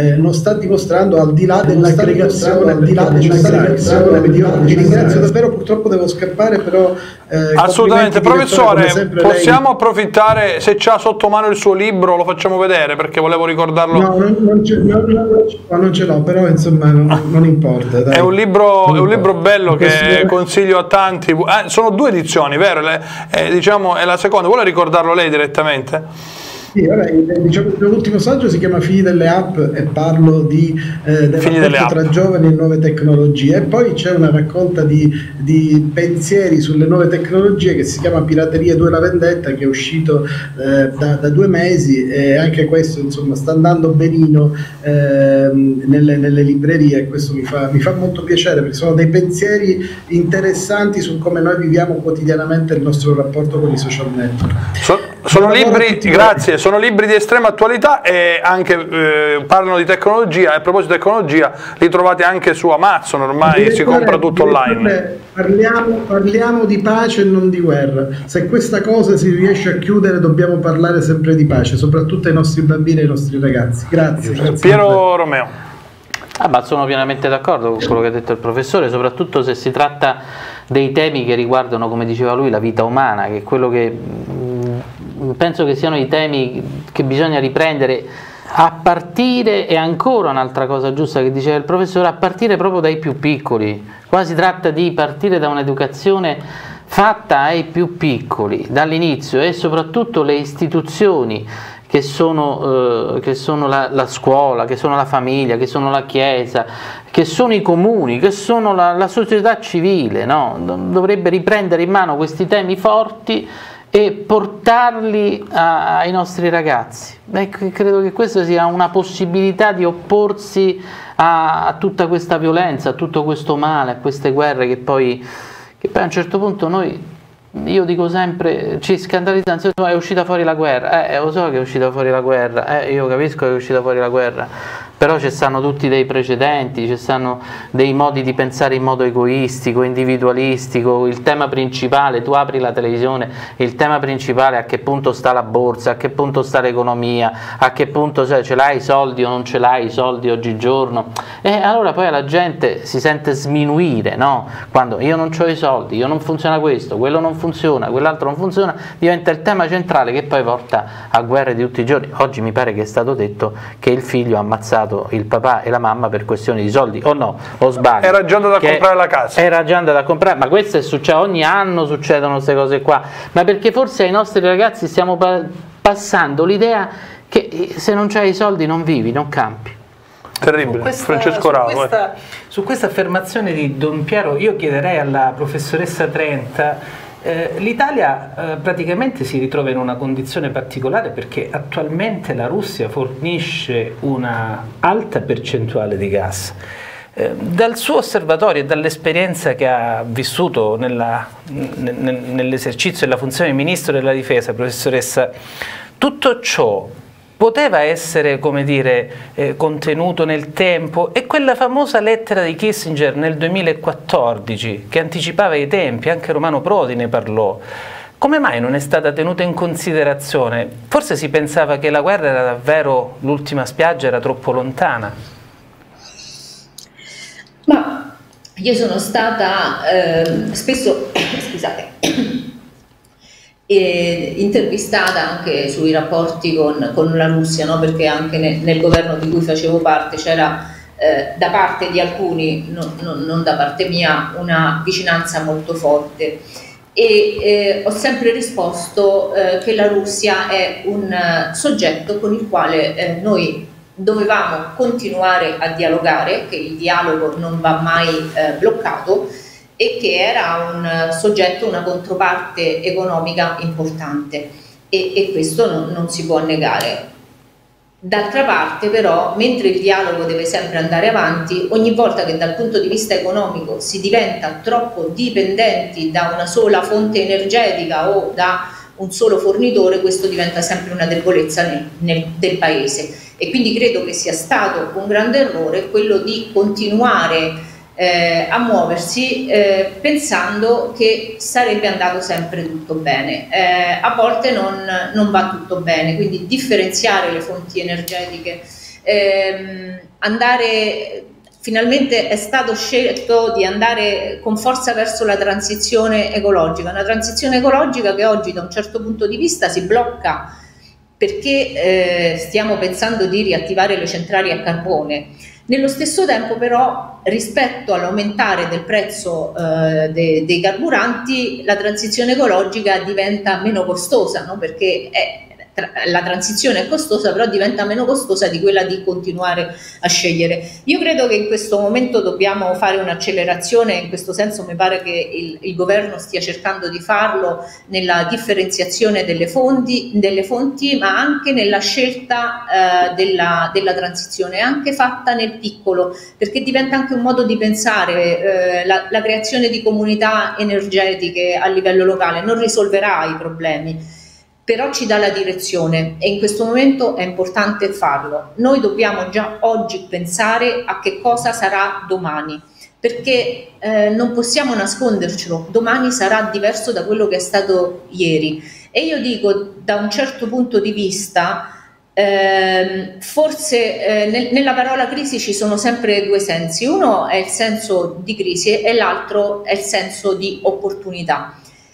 sta dimostrando al di là dell'aggregazione, al di là dell'aggregazione. Vi ringrazio davvero, purtroppo devo scappare, però eh, assolutamente. Professore, possiamo lei... approfittare, se c'ha sotto mano il suo libro lo facciamo vedere, perché volevo ricordarlo. No, non, non, ce, no, no, non ce l'ho, però insomma non, non importa, dai. È un libro, è un libro bello che consiglio a tanti. Eh, sono due edizioni, vero? Le, eh, diciamo è la seconda. Vuole ricordarlo lei direttamente? Sì, vabbè, diciamo, l'ultimo saggio si chiama Figli delle app e parlo di, eh, del Figli rapporto tra giovani e nuove tecnologie, e poi c'è una raccolta di, di pensieri sulle nuove tecnologie che si chiama Pirateria due la vendetta, che è uscito eh, da, da due mesi, e anche questo insomma sta andando benino eh, nelle, nelle librerie, e questo mi fa, mi fa molto piacere, perché sono dei pensieri interessanti su come noi viviamo quotidianamente il nostro rapporto con i social network. So, sono libri, grazie, sono libri di estrema attualità e anche eh, parlano di tecnologia, e a proposito di tecnologia li trovate anche su Amazon, ormai si compra tutto online. Parliamo, parliamo di pace e non di guerra. Se questa cosa si riesce a chiudere dobbiamo parlare sempre di pace, soprattutto ai nostri bambini e ai nostri ragazzi. Grazie. grazie Piero Romeo. Ah, ma sono pienamente d'accordo con quello che ha detto il professore, soprattutto se si tratta dei temi che riguardano, come diceva lui, la vita umana, che è quello che mh, penso che siano i temi che bisogna riprendere, a partire, e ancora un'altra cosa giusta che diceva il professore, a partire proprio dai più piccoli. Qua si tratta di partire da un'educazione fatta ai più piccoli, dall'inizio, e soprattutto le istituzioni che sono, eh, che sono la, la scuola, che sono la famiglia, che sono la chiesa, che sono i comuni, che sono la, la società civile, no? Dovrebbe riprendere in mano questi temi forti e portarli a, ai nostri ragazzi. Beh, credo che questa sia una possibilità di opporsi a, a tutta questa violenza, a tutto questo male, a queste guerre che poi, che poi a un certo punto noi... Io dico sempre, ci scandalizziamo, è uscita fuori la guerra, eh, lo so che è uscita fuori la guerra, eh, io capisco che è uscita fuori la guerra, però ci stanno tutti dei precedenti, ci stanno dei modi di pensare in modo egoistico, individualistico. Il tema principale, tu apri la televisione, il tema principale è a che punto sta la borsa, a che punto sta l'economia, a che punto cioè, ce l'hai i soldi o non ce l'hai i soldi oggigiorno, e allora poi la gente si sente sminuire, no? Quando io non ho i soldi, io non funziona questo, quello non funziona, quell'altro non funziona, diventa il tema centrale che poi porta a guerre di tutti i giorni. Oggi mi pare che è stato detto che il figlio ha ammazzato il papà e la mamma per questioni di soldi, o no? O sbaglio? Era già andato a comprare la casa. Era già andato a comprare, ma questo è successo, ogni anno succedono queste cose qua, ma perché forse ai nostri ragazzi stiamo pa passando l'idea che se non c'hai i soldi non vivi, non campi. Terribile. Questa, Francesco Rao. Su questa, su questa affermazione di Don Piero io chiederei alla professoressa Trenta. Eh, L'Italia eh, praticamente si ritrova in una condizione particolare perché attualmente la Russia fornisce una alta percentuale di gas. Eh, dal suo osservatorio e dall'esperienza che ha vissuto nell'esercizio della funzione di Ministro della Difesa, professoressa, tutto ciò poteva essere, come dire, eh, contenuto nel tempo? E quella famosa lettera di Kissinger nel duemilaquattordici, che anticipava i tempi, anche Romano Prodi ne parlò, come mai non è stata tenuta in considerazione? Forse si pensava che la guerra era davvero l'ultima spiaggia, era troppo lontana. Ma io sono stata eh, spesso, scusate, E intervistata anche sui rapporti con, con la Russia, no? Perché anche nel, nel governo di cui facevo parte c'era eh, da parte di alcuni, no, no, non da parte mia, una vicinanza molto forte, e eh, ho sempre risposto eh, che la Russia è un uh, soggetto con il quale eh, noi dovevamo continuare a dialogare, che il dialogo non va mai eh, bloccato, e che era un soggetto, una controparte economica importante, e, e questo non, non si può negare. D'altra parte però, mentre il dialogo deve sempre andare avanti, ogni volta che dal punto di vista economico si diventa troppo dipendenti da una sola fonte energetica o da un solo fornitore, questo diventa sempre una debolezza nel, nel, del paese, e quindi credo che sia stato un grande errore quello di continuare Eh, a muoversi eh, pensando che sarebbe andato sempre tutto bene. Eh, a volte non, non va tutto bene, quindi differenziare le fonti energetiche, ehm, andare, finalmente è stato scelto di andare con forza verso la transizione ecologica, una transizione ecologica che oggi da un certo punto di vista si blocca perché eh, stiamo pensando di riattivare le centrali a carbone. Nello stesso tempo però, rispetto all'aumentare del prezzo eh, de, dei carburanti, la transizione ecologica diventa meno costosa, no? Perché è, la transizione è costosa, però diventa meno costosa di quella di continuare a scegliere. Io credo che in questo momento dobbiamo fare un'accelerazione, in questo senso mi pare che il, il governo stia cercando di farlo nella differenziazione delle fonti, delle fonti ma anche nella scelta eh, della, della transizione, anche fatta nel piccolo, perché diventa anche un modo di pensare. Eh, la, la creazione di comunità energetiche a livello locale non risolverà i problemi, però ci dà la direzione e in questo momento è importante farlo. Noi dobbiamo già oggi pensare a che cosa sarà domani, perché eh, non possiamo nascondercelo, domani sarà diverso da quello che è stato ieri. E io dico, da un certo punto di vista, eh, forse eh, nel, nella parola crisi ci sono sempre due sensi, uno è il senso di crisi e l'altro è il senso di opportunità.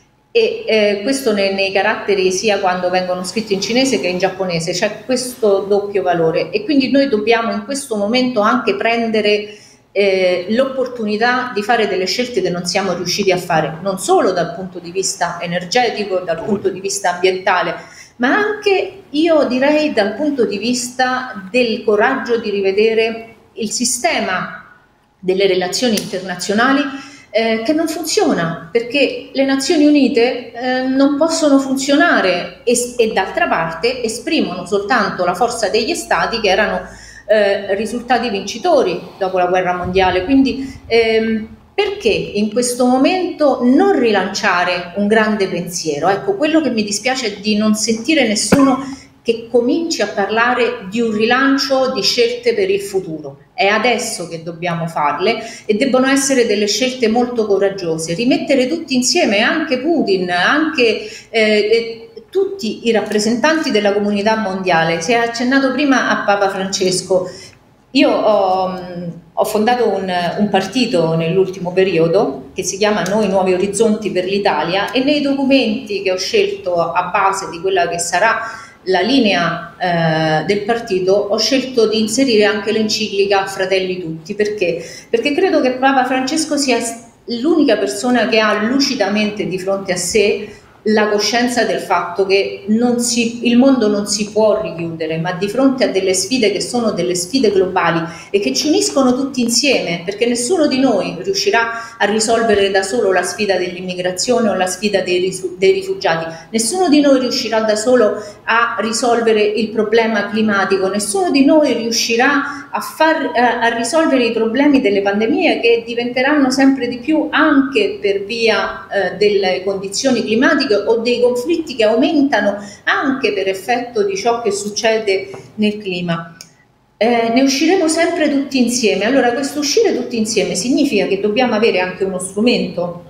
E eh, questo nei, nei caratteri sia quando vengono scritti in cinese che in giapponese, c'è questo doppio valore e quindi noi dobbiamo in questo momento anche prendere eh, l'opportunità di fare delle scelte che non siamo riusciti a fare, non solo dal punto di vista energetico, dal punto di vista ambientale, ma anche, io direi, dal punto di vista del coraggio di rivedere il sistema delle relazioni internazionali, Eh, che non funziona, perché le Nazioni Unite eh, non possono funzionare e, e d'altra parte esprimono soltanto la forza degli Stati che erano eh, risultati vincitori dopo la guerra mondiale. Quindi ehm, perché in questo momento non rilanciare un grande pensiero? Ecco, quello che mi dispiace è di non sentire nessuno che cominci a parlare di un rilancio di scelte per il futuro. È adesso che dobbiamo farle e debbono essere delle scelte molto coraggiose, rimettere tutti insieme, anche Putin, anche eh, tutti i rappresentanti della comunità mondiale. Si è accennato prima a Papa Francesco. Io ho, ho fondato un, un partito nell'ultimo periodo che si chiama Noi Nuovi Orizzonti per l'Italia e nei documenti che ho scelto a base di quella che sarà la linea eh, del partito ho scelto di inserire anche l'enciclica Fratelli Tutti. Perché? Perché credo che Papa Francesco sia l'unica persona che ha lucidamente di fronte a sé la coscienza del fatto che non si, il mondo non si può richiudere, ma di fronte a delle sfide che sono delle sfide globali e che ci uniscono tutti insieme, perché nessuno di noi riuscirà a risolvere da solo la sfida dell'immigrazione o la sfida dei, dei rifugiati, nessuno di noi riuscirà da solo a risolvere il problema climatico, nessuno di noi riuscirà a, far, a, a risolvere i problemi delle pandemie che diventeranno sempre di più anche per via eh, delle condizioni climatiche o dei conflitti che aumentano anche per effetto di ciò che succede nel clima. Eh, ne usciremo sempre tutti insieme. Allora, questo uscire tutti insieme significa che dobbiamo avere anche uno strumento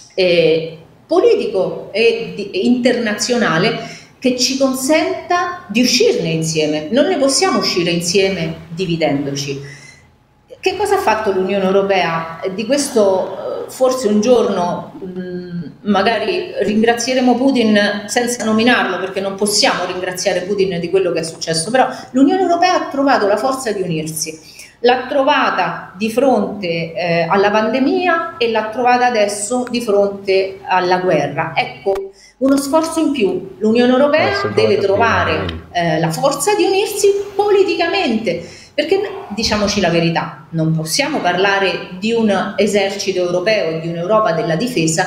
eh, politico e di, internazionale che ci consenta di uscirne insieme. Non ne possiamo uscire insieme dividendoci. Che cosa ha fatto l'Unione Europea? Di questo forse un giorno mh, magari ringrazieremo Putin senza nominarlo, perché non possiamo ringraziare Putin di quello che è successo, però l'Unione Europea ha trovato la forza di unirsi, l'ha trovata di fronte eh, alla pandemia e l'ha trovata adesso di fronte alla guerra. Ecco, uno sforzo in più, l'Unione Europea deve trovare eh, la forza di unirsi politicamente, perché diciamoci la verità, non possiamo parlare di un esercito europeo, di un'Europa della difesa,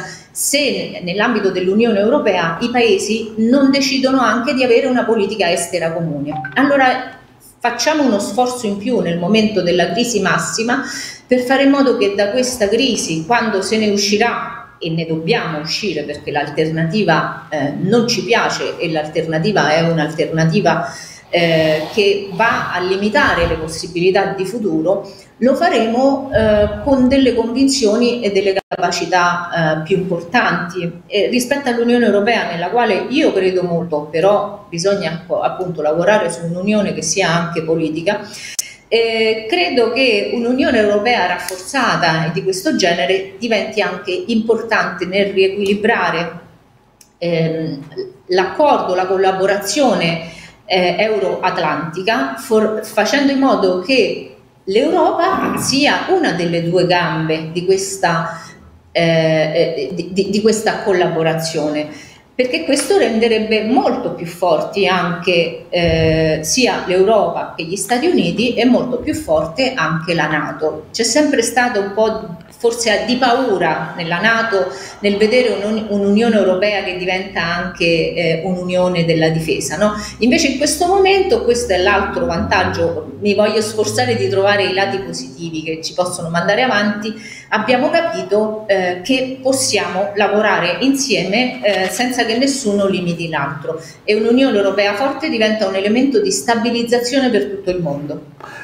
se nell'ambito dell'Unione Europea i paesi non decidono anche di avere una politica estera comune. Allora facciamo uno sforzo in più nel momento della crisi massima per fare in modo che da questa crisi, quando se ne uscirà, e ne dobbiamo uscire perché l'alternativa eh, non ci piace e l'alternativa è un'alternativa eh, che va a limitare le possibilità di futuro, lo faremo eh, con delle convinzioni e delle capacità eh, più importanti eh, rispetto all'Unione Europea, nella quale io credo molto, però bisogna appunto lavorare su un'unione che sia anche politica. Eh, credo che un'Unione Europea rafforzata e di questo genere diventi anche importante nel riequilibrare ehm, l'accordo, la collaborazione eh, euro-atlantica, facendo in modo che l'Europa sia una delle due gambe di questa, eh, di, di, di questa collaborazione, perché questo renderebbe molto più forti anche eh, sia l'Europa che gli Stati Uniti e molto più forte anche la NATO. C'è sempre stato un po' forse di paura nella NATO nel vedere un'Unione Europea che diventa anche eh, un'unione della difesa, no? Invece in questo momento, questo è l'altro vantaggio, mi voglio sforzare di trovare i lati positivi che ci possono mandare avanti, abbiamo capito eh, che possiamo lavorare insieme eh, senza che nessuno limiti l'altro, e un'Unione Europea forte diventa un elemento di stabilizzazione per tutto il mondo.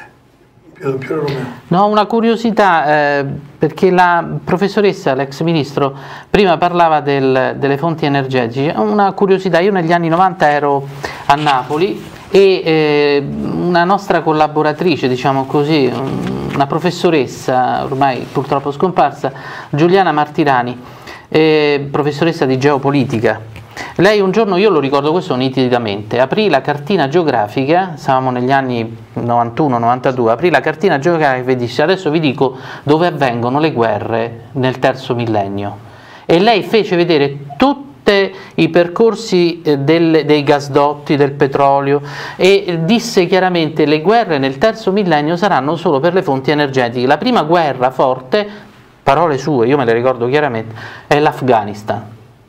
No, una curiosità, eh, perché la professoressa, l'ex ministro, prima parlava del, delle fonti energetiche. Una curiosità, io negli anni novanta ero a Napoli e eh, una nostra collaboratrice, diciamo così, una professoressa ormai purtroppo scomparsa, Giuliana Martirani, eh, professoressa di geopolitica. Lei un giorno, io lo ricordo questo nitidamente, aprì la cartina geografica, stavamo negli anni novantuno novantadue, aprì la cartina geografica e disse: adesso vi dico dove avvengono le guerre nel terzo millennio. E lei fece vedere tutti i percorsi del, dei gasdotti, del petrolio, e disse chiaramente: le guerre nel terzo millennio saranno solo per le fonti energetiche. La prima guerra forte, parole sue, io me le ricordo chiaramente, è l'Afghanistan.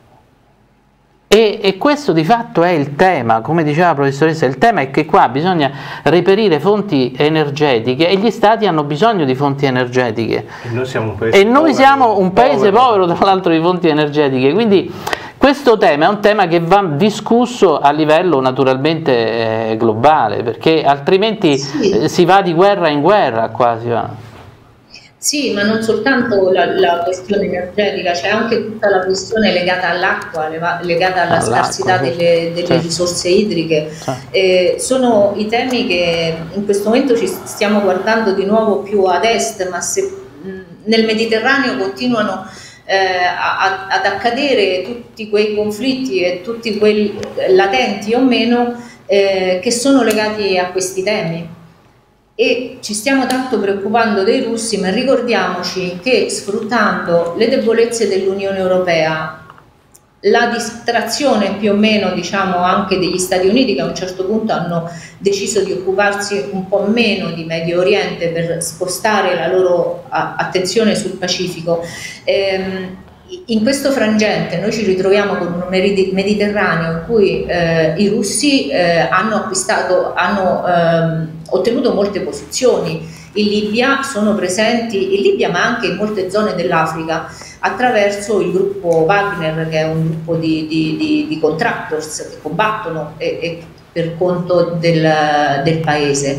E, e questo di fatto è il tema, come diceva la professoressa, il tema è che qua bisogna reperire fonti energetiche e gli stati hanno bisogno di fonti energetiche. E noi siamo un paese e noi povero, siamo un paese povero. povero, tra l'altro, di fonti energetiche, quindi questo tema è un tema che va discusso a livello naturalmente eh, globale, perché altrimenti sì. eh, si va di guerra in guerra quasi va. Sì, ma non soltanto la, la questione energetica, c'è anche tutta la questione legata all'acqua, legata alla scarsità delle, delle certo. risorse idriche. Certo. Eh, sono i temi che in questo momento ci stiamo guardando di nuovo più ad est, ma se mh, nel Mediterraneo continuano eh, a, ad accadere tutti quei conflitti e tutti quelli latenti o meno eh, che sono legati a questi temi. E ci stiamo tanto preoccupando dei russi, ma ricordiamoci che sfruttando le debolezze dell'Unione Europea, la distrazione più o meno, diciamo, anche degli Stati Uniti, che a un certo punto hanno deciso di occuparsi un po' meno di Medio Oriente per spostare la loro attenzione sul Pacifico, ehm, in questo frangente noi ci ritroviamo con un Mediterraneo in cui eh, i russi eh, hanno acquistato, hanno ehm, ottenuto molte posizioni. In Libia sono presenti, in Libia ma anche in molte zone dell'Africa, attraverso il gruppo Wagner, che è un gruppo di, di, di, di contractors che combattono e, e per conto del, del paese.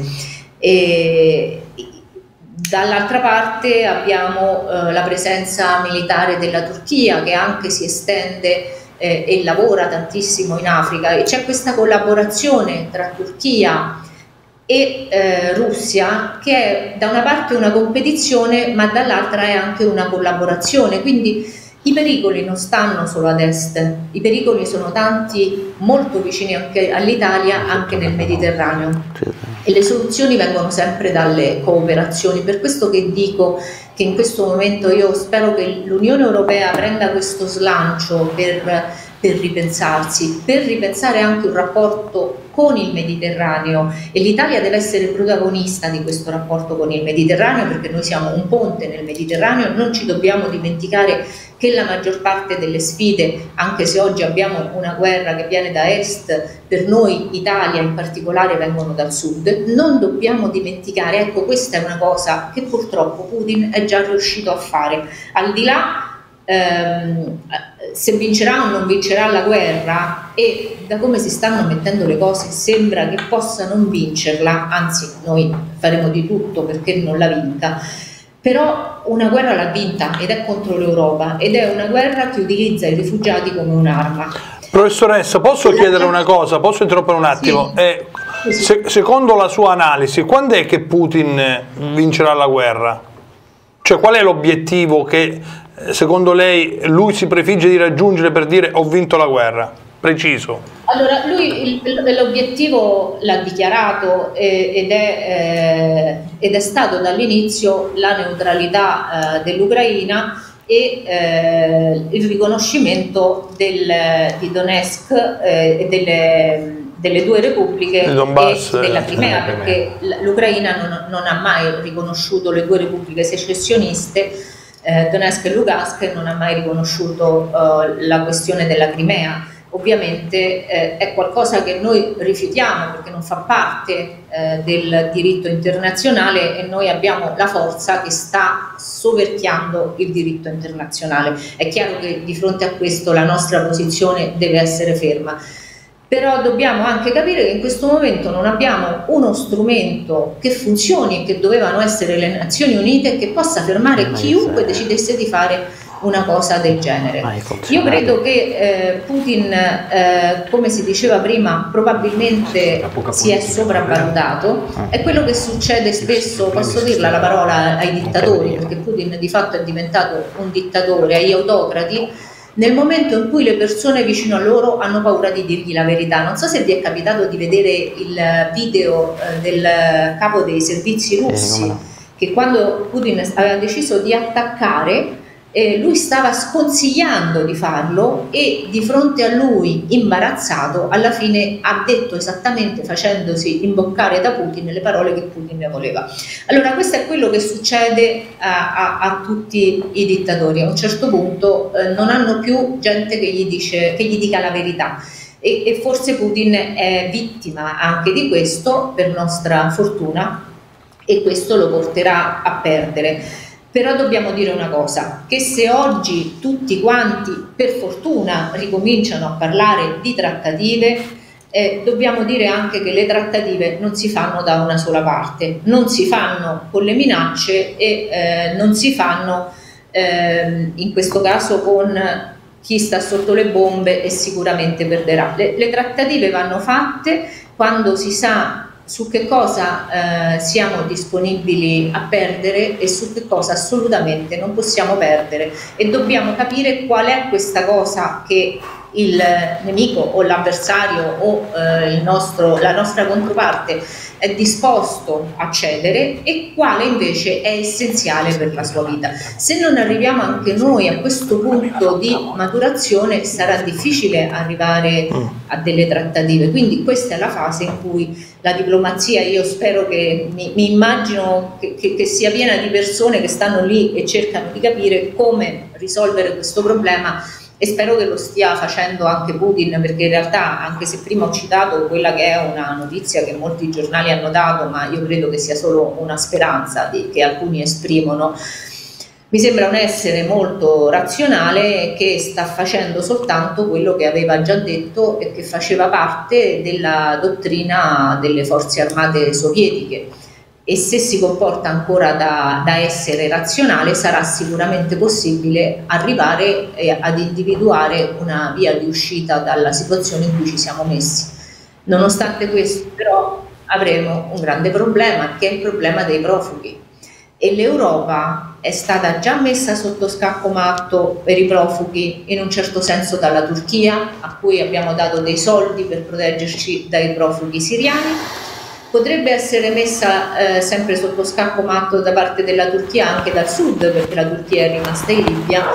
E, dall'altra parte abbiamo eh, la presenza militare della Turchia, che anche si estende eh, e lavora tantissimo in Africa, e c'è questa collaborazione tra Turchia e eh, Russia che è da una parte una competizione, ma dall'altra è anche una collaborazione. Quindi i pericoli non stanno solo ad est, i pericoli sono tanti, molto vicini anche all'Italia, anche nel Mediterraneo, e le soluzioni vengono sempre dalle cooperazioni. Per questo che dico che in questo momento io spero che l'Unione Europea prenda questo slancio per, per ripensarsi, per ripensare anche un rapporto con il Mediterraneo, e l'Italia deve essere protagonista di questo rapporto con il Mediterraneo, perché noi siamo un ponte nel Mediterraneo. Non ci dobbiamo dimenticare che la maggior parte delle sfide, anche se oggi abbiamo una guerra che viene da est, per noi Italia in particolare vengono dal sud. Non dobbiamo dimenticare, ecco, questa è una cosa che purtroppo Putin è già riuscito a fare, al di là ehm, se vincerà o non vincerà la guerra, e da come si stanno mettendo le cose sembra che possa non vincerla, anzi noi faremo di tutto perché non la vinca. Però una guerra l'ha vinta, ed è contro l'Europa, ed è una guerra che utilizza i rifugiati come un'arma. Professoressa, posso chiedere una cosa? Posso interrompere un attimo? Sì. Eh, se, secondo la sua analisi, quando è che Putin vincerà la guerra? Cioè, qual è l'obiettivo che secondo lei lui si prefigge di raggiungere per dire ho vinto la guerra? Preciso. Allora, lui l'obiettivo l'ha dichiarato eh, ed, è, eh, ed è stato dall'inizio la neutralità eh, dell'Ucraina e eh, il riconoscimento del, di Donetsk eh, e delle, delle due repubbliche Donbass, e della Crimea, perché l'Ucraina non, non ha mai riconosciuto le due repubbliche secessioniste, eh, Donetsk e Lugansk, non ha mai riconosciuto eh, la questione della Crimea. Ovviamente eh, è qualcosa che noi rifiutiamo perché non fa parte eh, del diritto internazionale e noi abbiamo la forza che sta soverchiando il diritto internazionale. È chiaro che di fronte a questo la nostra posizione deve essere ferma, però dobbiamo anche capire che in questo momento non abbiamo uno strumento che funzioni e che dovevano essere le Nazioni Unite e che possa fermare chiunque decidesse di fare una cosa del genere. Io credo che eh, Putin, eh, come si diceva prima, probabilmente si è sopravvalutato. È quello che succede spesso, posso dirla la parola, ai dittatori, perché Putin di fatto è diventato un dittatore, agli autocrati, nel momento in cui le persone vicino a loro hanno paura di dirgli la verità. Non so se vi è capitato di vedere il video eh, del capo dei servizi russi, che quando Putin aveva deciso di attaccare, Eh, lui stava sconsigliando di farlo e di fronte a lui, imbarazzato, alla fine ha detto esattamente, facendosi imboccare da Putin, le parole che Putin ne voleva. Allora questo è quello che succede a, a, a tutti i dittatori. A un certo punto eh, non hanno più gente che gli, dice, che gli dica la verità e, e forse Putin è vittima anche di questo, per nostra fortuna, e questo lo porterà a perdere. Però dobbiamo dire una cosa, che se oggi tutti quanti per fortuna ricominciano a parlare di trattative, eh, dobbiamo dire anche che le trattative non si fanno da una sola parte, non si fanno con le minacce e eh, non si fanno eh, in questo caso con chi sta sotto le bombe e sicuramente perderà. Le, le trattative vanno fatte quando si sa su che cosa eh, siamo disponibili a perdere e su che cosa assolutamente non possiamo perdere, e dobbiamo capire qual è questa cosa che il nemico o l'avversario o eh, il nostro, la nostra controparte è disposto a cedere e quale invece è essenziale per la sua vita. Se non arriviamo anche noi a questo punto di maturazione sarà difficile arrivare a delle trattative, quindi questa è la fase in cui la diplomazia, io spero che, mi, mi immagino che, che, che sia piena di persone che stanno lì e cercano di capire come risolvere questo problema, e spero che lo stia facendo anche Putin, perché in realtà, anche se prima ho citato quella che è una notizia che molti giornali hanno dato, ma io credo che sia solo una speranza di, che alcuni esprimono, mi sembra un essere molto razionale che sta facendo soltanto quello che aveva già detto e che faceva parte della dottrina delle forze armate sovietiche. E se si comporta ancora da, da essere razionale, sarà sicuramente possibile arrivare eh, ad individuare una via di uscita dalla situazione in cui ci siamo messi. Nonostante questo, però, avremo un grande problema, che è il problema dei profughi. E l'Europa è stata già messa sotto scaccomatto per i profughi, in un certo senso dalla Turchia, a cui abbiamo dato dei soldi per proteggerci dai profughi siriani. Potrebbe essere messa eh, sempre sotto scaccomatto da parte della Turchia anche dal sud, perché la Turchia è rimasta in Libia,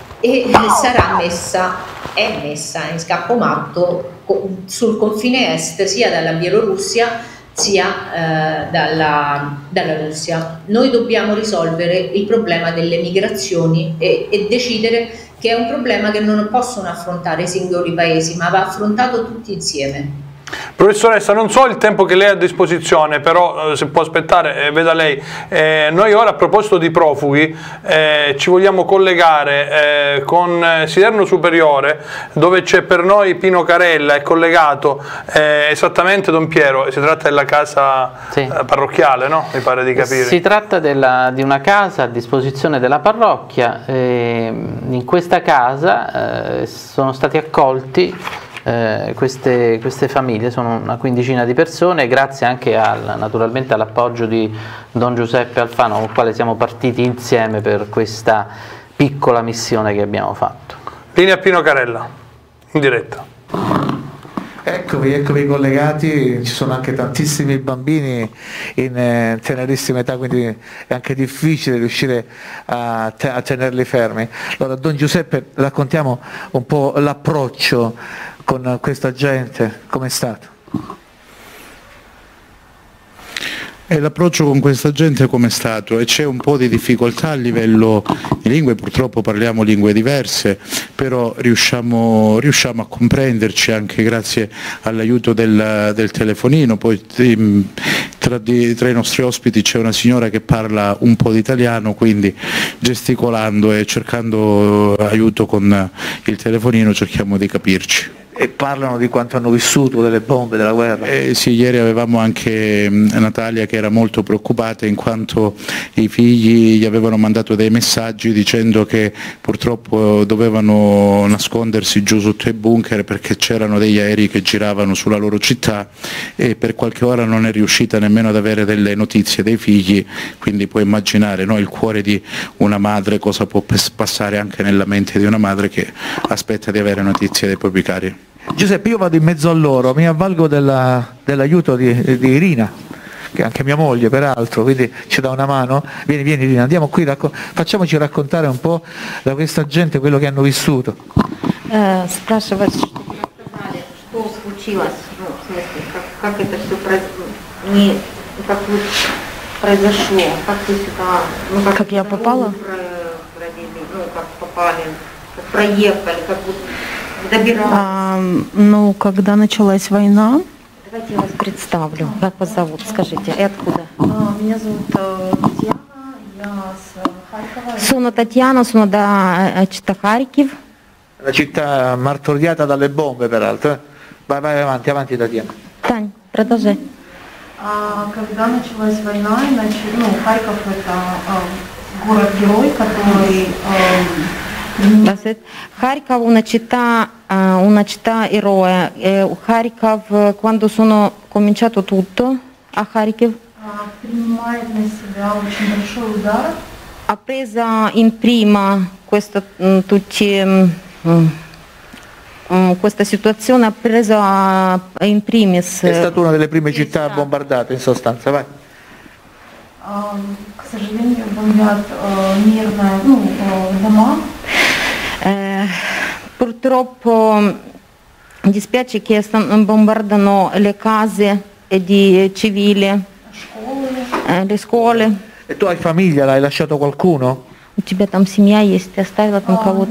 e sarà messa, è messa in scaccomatto sul confine est sia dalla Bielorussia sia eh, dalla, dalla Russia. Noi dobbiamo risolvere il problema delle migrazioni e, e decidere che è un problema che non possono affrontare i singoli paesi, ma va affrontato tutti insieme. Professoressa, non so il tempo che lei ha a disposizione, però eh, se può aspettare, eh, veda lei, eh, noi ora a proposito di profughi eh, ci vogliamo collegare eh, con Siderno Superiore, dove c'è per noi Pino Carella, è collegato eh, esattamente Don Piero, si tratta della casa sì. eh, parrocchiale, no? Mi pare di capire. Si tratta della, di una casa a disposizione della parrocchia, eh, in questa casa eh, sono stati accolti eh, queste, queste famiglie, sono una quindicina di persone, grazie anche al, naturalmente all'appoggio di Don Giuseppe Alfano, con il quale siamo partiti insieme per questa piccola missione che abbiamo fatto. Linea Pino Carella, in diretta. Eccovi, eccovi collegati, ci sono anche tantissimi bambini in eh, tenerissima età, quindi è anche difficile riuscire a, te a tenerli fermi. Allora, Don Giuseppe, raccontiamo un po' l'approccio con questa gente, com'è stato? E l'approccio con questa gente com'è stato? E c'è un po' di difficoltà a livello di lingue, purtroppo parliamo lingue diverse, però riusciamo, riusciamo a comprenderci anche grazie all'aiuto del, del telefonino. Poi tra, di, tra i nostri ospiti c'è una signora che parla un po' di italiano, quindi gesticolando e cercando aiuto con il telefonino cerchiamo di capirci. E parlano di quanto hanno vissuto, delle bombe, della guerra. Eh, sì, ieri avevamo anche mh, Natalia che era molto preoccupata in quanto i figli gli avevano mandato dei messaggi dicendo che purtroppo dovevano nascondersi giù sotto i bunker perché c'erano degli aerei che giravano sulla loro città e per qualche ora non è riuscita nemmeno ad avere delle notizie dei figli, quindi puoi immaginare, no, il cuore di una madre, cosa può passare anche nella mente di una madre che aspetta di avere notizie dei propri cari. Giuseppe, io vado in mezzo a loro, mi avvalgo dell'aiuto dell di, di Irina, che è anche mia moglie peraltro, quindi ci dà una mano. Vieni, vieni Irina, andiamo qui, facciamoci raccontare un po' da questa gente quello che hanno vissuto. Э, спрашивать, что что случилось, ну, в смысле, как, как это все произошло, не, как вот произошло, как ты сюда, ну, как, как я попала? Провели, ну, как попали, как проехали, как вот добирались. А, ну, когда началась война. Давайте я вас представлю. Как вас зовут? Скажите, и откуда? А, меня зовут Татьяна, я с Харькова. Sono Tatiana, sono da città Kharkiv. Una città martoriata dalle bombe peraltro. Eh? Vai, vai avanti, avanti Tatiana. Тань, продолжай. А, когда началась война, иначе, ну, Харьков это а, город-герой, который... А, Харьков una città, uh, una città eroe. Eh, Харьков, quando sono cominciato tutto a Kharkiv, принимает на себя очень большой удар. Ha preso in prima questo, tutti, um, um, questa situazione, ha preso uh, in primis. È stata una delle prime città bombardate in sostanza, vai. Uh, к сожалению, бомбят uh, мирные, ну, uh, дома. Eh, purtroppo dispiace che bombardano le case di civili, eh, le scuole. E tu hai famiglia, l'hai lasciato qualcuno? У тебя там семья есть, ты оставила там кого-то?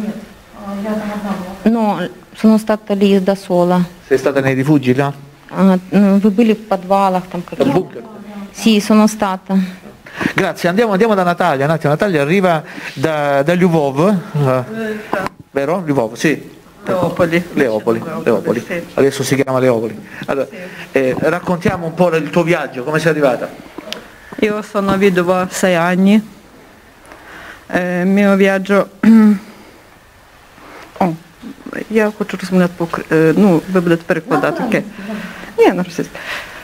No, sono stata lì da sola. Sei stata nei rifugi là? Uh, вы были в подвалах там какие-то? Sì, sono stata. Grazie, andiamo, andiamo da Natalia. Natalia arriva da, da Lvov, uh, vero? Lvov, sì. Leopoli. Leopoli, Leopoli. Sì. Adesso si chiama Leopoli. Allora, sì. eh, raccontiamo un po' il tuo viaggio, come sei arrivata? Io sono vedova sei anni. Il mio viaggio... О, я хочу розмовляти по ну, ви будете перекладати. Окей. Ні, на російську.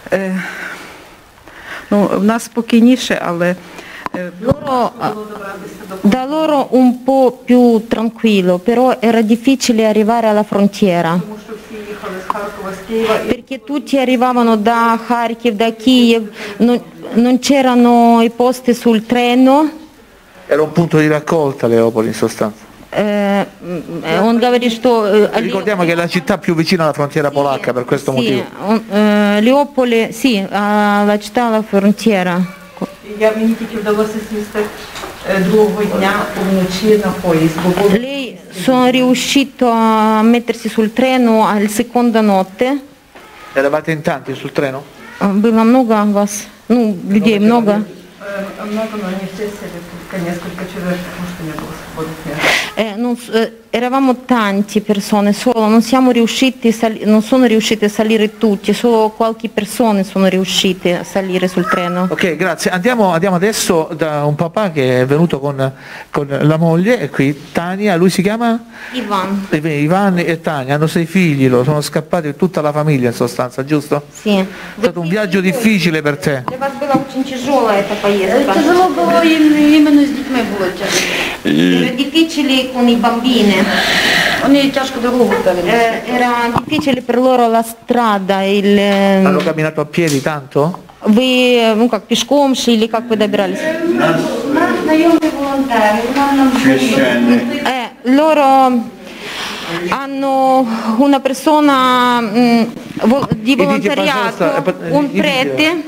Ну, в нас спокійніше, але loro, da loro un po' più tranquillo, però era difficile arrivare alla frontiera. Perché tutti arrivavano da Kharkiv, da Kiev, non, non c'erano i posti sul treno. Era un punto di raccolta Leopoli in sostanza. Eh, on говорит, что, eh, ricordiamo che è la città più vicina alla frontiera polacca, per questo sì, motivo. On, eh, Leopoli, sì, la città alla frontiera. Lei sono riuscito a mettersi sul treno alla seconda notte. Eravate in tanti sul treno? Было много вас, ну, людей много. Много, но не все сели, только несколько человек, потому что не было свободных мест. Eh, non, eh, eravamo tante persone, solo non siamo riusciti, non sono riusciti a salire tutti, solo qualche persona sono riusciti a salire sul treno. Ok, grazie. Andiamo, andiamo adesso da un papà che è venuto con, con la moglie, è qui, Tania, lui si chiama? Ivan. Ivan e Tania, hanno sei figli, lo sono scappati tutta la famiglia in sostanza, giusto? Sì. È stato un viaggio difficile per te. Для вас была очень тяжелая эта поездка. Тяжело было именно с детьми было тяжело. Era difficile con i bambini. Они тяжко дорогу перенесли. Era difficile per loro la strada. Il... Hanno camminato a piedi tanto? Вы, ну как, пешком шли или как вы добирались? Eh, loro hanno una persona mh, di volontariato, un prete,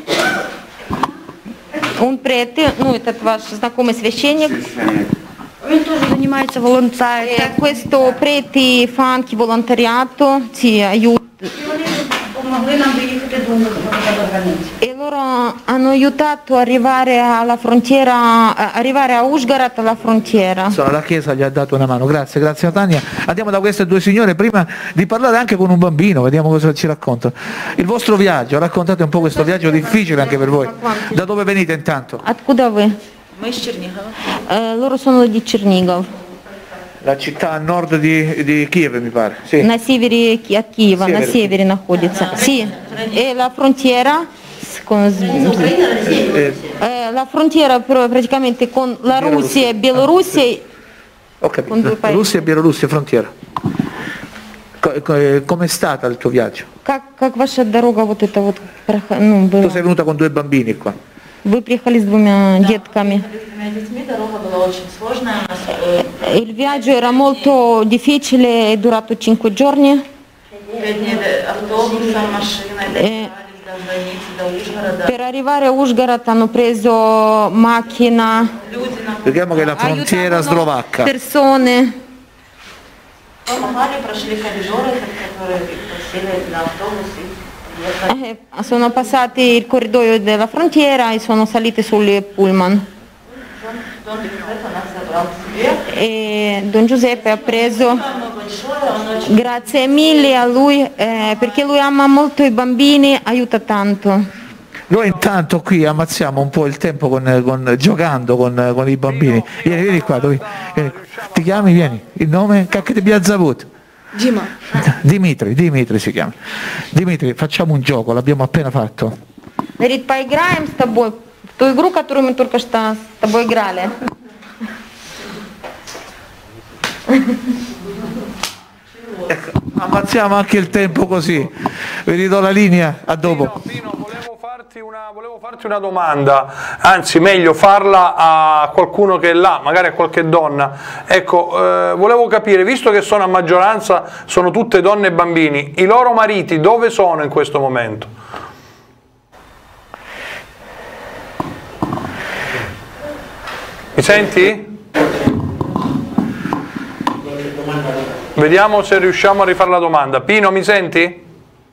un prete, ну этот ваш знакомый священник. Він теж займається волонтерством. Questo prete fa anche volontariato, ci aiuta. Помогли нам доїхати до границі. E loro hanno aiutato a arrivare alla frontiera, a arrivare a Užhgarad alla frontiera. Insomma, la Chiesa gli ha dato una mano, grazie, grazie Tania. Andiamo da queste due signore prima di parlare anche con un bambino, vediamo cosa ci raccontano. Il vostro viaggio, raccontate un po' questo viaggio difficile anche per voi. Da dove venite intanto? Откуда вы? Ми з Чернігова. Eh, loro sono di Чернигов, La città a nord di, di Kiev mi pare. Sì. на севере Ки- от Киева, на Севере. севере находится. Sì, e la frontiera s- con, Eh, eh, la frontiera però praticamente con la Russia e Bielorussia. ho Con due capito. paesi. Russia e Bielorussia, frontiera. Co- co- Com'è stata il tuo viaggio? Как, как ваша дорога вот это вот, проход- ну, Tu была? sei venuta con due bambini qua. Вы приехали с двумя детками. З двома дітьми дорога була дуже сложна. У нас Il viaggio era molto difficile, è durato cinque giorni. бідні автобусом, машина, Е. добирались до границі, до Ужгорода. Per arrivare a Užhgarad hanno preso macchina, Люди нам Ricordiamo che è la frontiera aiutavano slovacca. persone. помогали, прошли коридоры, которые просили на автобус и приехали. Eh, sono passati il corridoio della frontiera e sono saliti sul pullman. Дон Giuseppe нас забрал к себе. E Don Giuseppe ha preso, Оно большое, оно очень grazie mille a lui, eh, perché lui ama molto i bambini, aiuta tanto. Noi intanto qui ammazziamo un po' il tempo con, con- giocando con, con i bambini. Vieni, vieni qua, dove- vieni qua. Ti chiami? Vieni. Il nome? Cacche di Biazzavut. Дима. Dimitri, Dimitri si chiama. Dimitri, facciamo un gioco, l'abbiamo appena fatto. Говорит, поиграем с тобой в ту игру, которую мы только что с тобой играли. Ecco, ammazziamo anche il tempo così. Vi ridò la linea, a dopo. Pino, volevo farti una, volevo farti una domanda, anzi meglio farla a qualcuno che è là, magari a qualche donna. Ecco, eh, volevo capire, visto che sono a maggioranza, sono tutte donne e bambini, i loro mariti dove sono in questo momento? Mi senti? Vediamo se riusciamo a rifare la domanda. Pino, mi senti?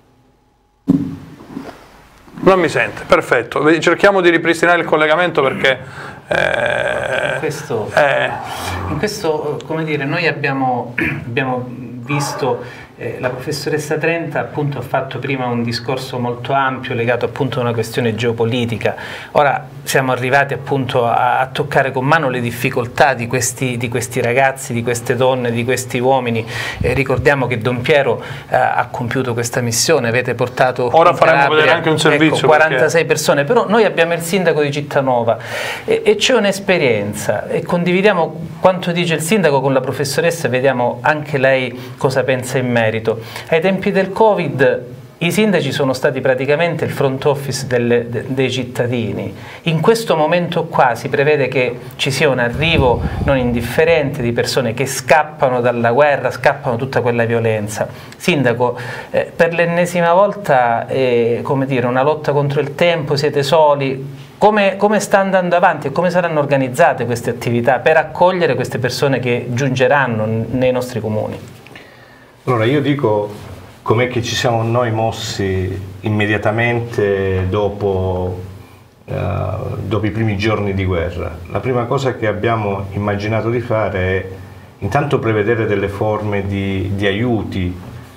Non mi sente, perfetto. Cerchiamo di ripristinare il collegamento perché... Eh, Questo, eh, in questo, come dire, noi abbiamo, abbiamo visto eh, la professoressa Trenta appunto ha fatto prima un discorso molto ampio legato appunto a una questione geopolitica. Ora siamo arrivati appunto a, a toccare con mano le difficoltà di questi, di questi ragazzi, di queste donne, di questi uomini. Eh, ricordiamo che Don Piero eh, ha compiuto questa missione, avete portato Ora in faremo Calabria, vedere anche un servizio, ecco, quarantasei persone, però noi abbiamo il sindaco di Cittanova e, e c'è un'esperienza e condividiamo quanto dice il sindaco con la professoressa e vediamo anche lei cosa pensa in merito. Ai tempi del Covid i sindaci sono stati praticamente il front office delle, de, dei cittadini. In questo momento qua si prevede che ci sia un arrivo non indifferente di persone che scappano dalla guerra, scappano tutta quella violenza. Sindaco, eh, per l'ennesima volta è come dire, una lotta contro il tempo, siete soli. Come, come sta andando avanti e come saranno organizzate queste attività per accogliere queste persone che giungeranno nei nostri comuni? Allora io dico com'è che ci siamo noi mossi immediatamente dopo, uh, dopo i primi giorni di guerra. La prima cosa che abbiamo immaginato di fare è intanto prevedere delle forme di, di aiuti,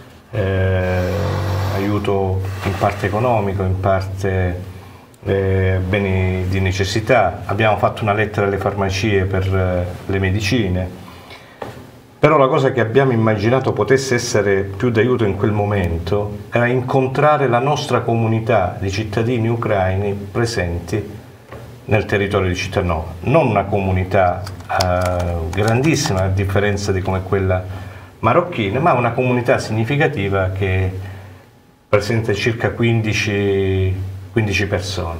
eh, aiuto in parte economico, in parte eh, beni di necessità. Abbiamo fatto una lettera alle farmacie per eh, le medicine, però la cosa che abbiamo immaginato potesse essere più d'aiuto in quel momento era incontrare la nostra comunità di cittadini ucraini presenti nel territorio di Cittanova, non una comunità eh, grandissima a differenza di come quella marocchina, ma una comunità significativa che presenta circa quindici, quindici persone.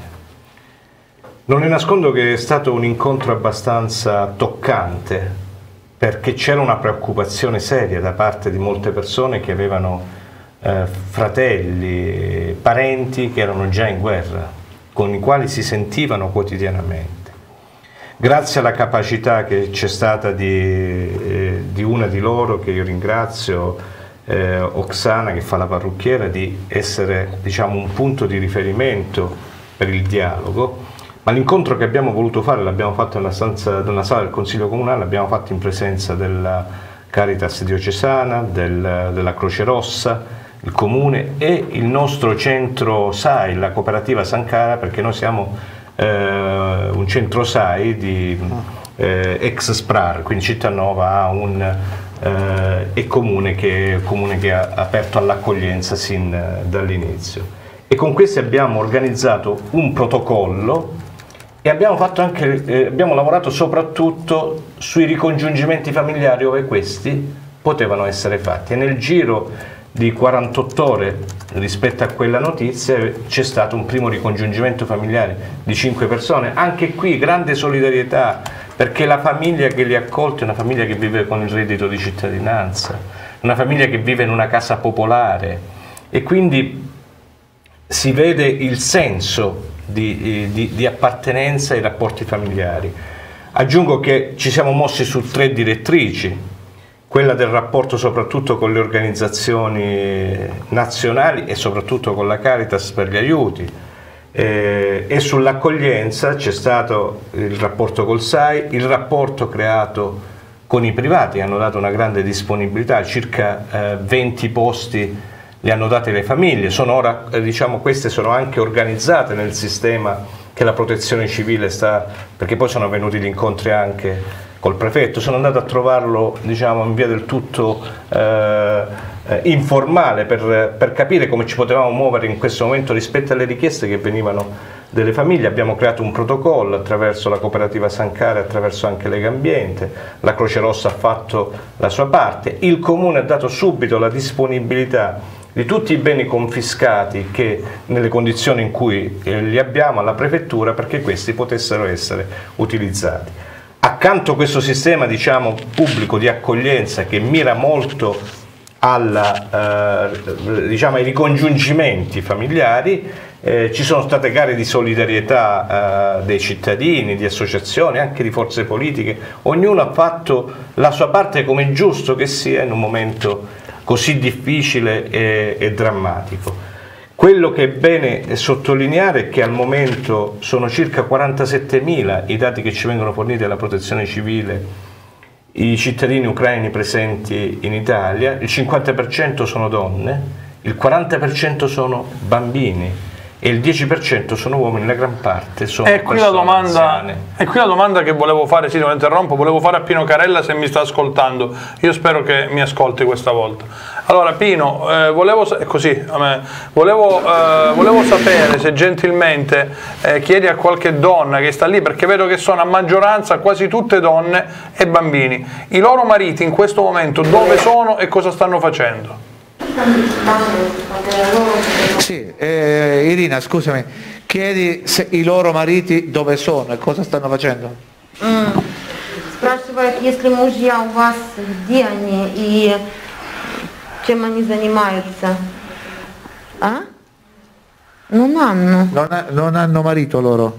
Non ne nascondo che è stato un incontro abbastanza toccante, perché c'era una preoccupazione seria da parte di molte persone che avevano eh, fratelli, parenti che erano già in guerra, con i quali si sentivano quotidianamente. Grazie alla capacità che c'è stata di, eh, di una di loro, che io ringrazio, eh, Oksana, che fa la parrucchiera, di essere, diciamo, un punto di riferimento per il dialogo, ma l'incontro che abbiamo voluto fare l'abbiamo fatto nella, stanza, nella sala del Consiglio Comunale, l'abbiamo fatto in presenza della Caritas diocesana, del, della Croce Rossa, il Comune e il nostro centro S A I, la cooperativa Sankara, perché noi siamo eh, un centro S A I di eh, ex Sprar, quindi Cittanova ha un eh, è comune che, comune che ha aperto all'accoglienza sin eh, dall'inizio. E con questi abbiamo organizzato un protocollo e abbiamo, fatto anche, eh, abbiamo lavorato soprattutto sui ricongiungimenti familiari ove questi potevano essere fatti. E nel giro di quarantotto ore rispetto a quella notizia c'è stato un primo ricongiungimento familiare di cinque persone. Anche qui grande solidarietà, perché la famiglia che li ha accolti è una famiglia che vive con il reddito di cittadinanza, una famiglia che vive in una casa popolare, e quindi si vede il senso di, di, di appartenenza ai rapporti familiari. Aggiungo che ci siamo mossi su tre direttrici: quella del rapporto soprattutto con le organizzazioni nazionali e soprattutto con la Caritas per gli aiuti, eh, e sull'accoglienza c'è stato il rapporto col S A I, il rapporto creato con i privati che hanno dato una grande disponibilità, circa eh, venti posti li hanno dati le famiglie, sono ora, eh, diciamo, queste sono anche organizzate nel sistema che la protezione civile sta, perché poi sono venuti gli incontri anche col prefetto, sono andato a trovarlo, diciamo, in via del tutto eh, eh, informale per, per capire come ci potevamo muovere in questo momento rispetto alle richieste che venivano delle famiglie. Abbiamo creato un protocollo attraverso la cooperativa Sankara, attraverso anche Legambiente, la Croce Rossa ha fatto la sua parte, il Comune ha dato subito la disponibilità di tutti i beni confiscati che nelle condizioni in cui eh, li abbiamo alla prefettura, perché questi potessero essere utilizzati. Accanto a questo sistema, diciamo, pubblico di accoglienza che mira molto alla, eh, diciamo, ai ricongiungimenti familiari, eh, ci sono state gare di solidarietà eh, dei cittadini, di associazioni, anche di forze politiche, ognuno ha fatto la sua parte come è giusto che sia in un momento così difficile e, e drammatico. Quello che è bene sottolineare è che al momento sono circa quarantasettemila i dati che ci vengono forniti dalla Protezione Civile, i cittadini ucraini presenti in Italia, il cinquanta per cento sono donne, il quaranta per cento sono bambini e il dieci per cento sono uomini, la gran parte sono e qui persone la domanda, anziane. E qui la domanda che volevo fare, sì, non interrompo, volevo fare a Pino Carella se mi sta ascoltando, io spero che mi ascolti questa volta. Allora Pino, eh, volevo, così, a me, volevo, eh, volevo sapere se gentilmente eh, chiedi a qualche donna che sta lì, perché vedo che sono a maggioranza quasi tutte donne e bambini, i loro mariti in questo momento dove sono e cosa stanno facendo? Sì, eh, Irina, scusami, chiedi se i loro mariti dove sono e cosa stanno facendo? Mm. Спрашивает, если мужья у вас, где они и чем они занимаются? А? Non hanno. Non, ha, non hanno marito loro?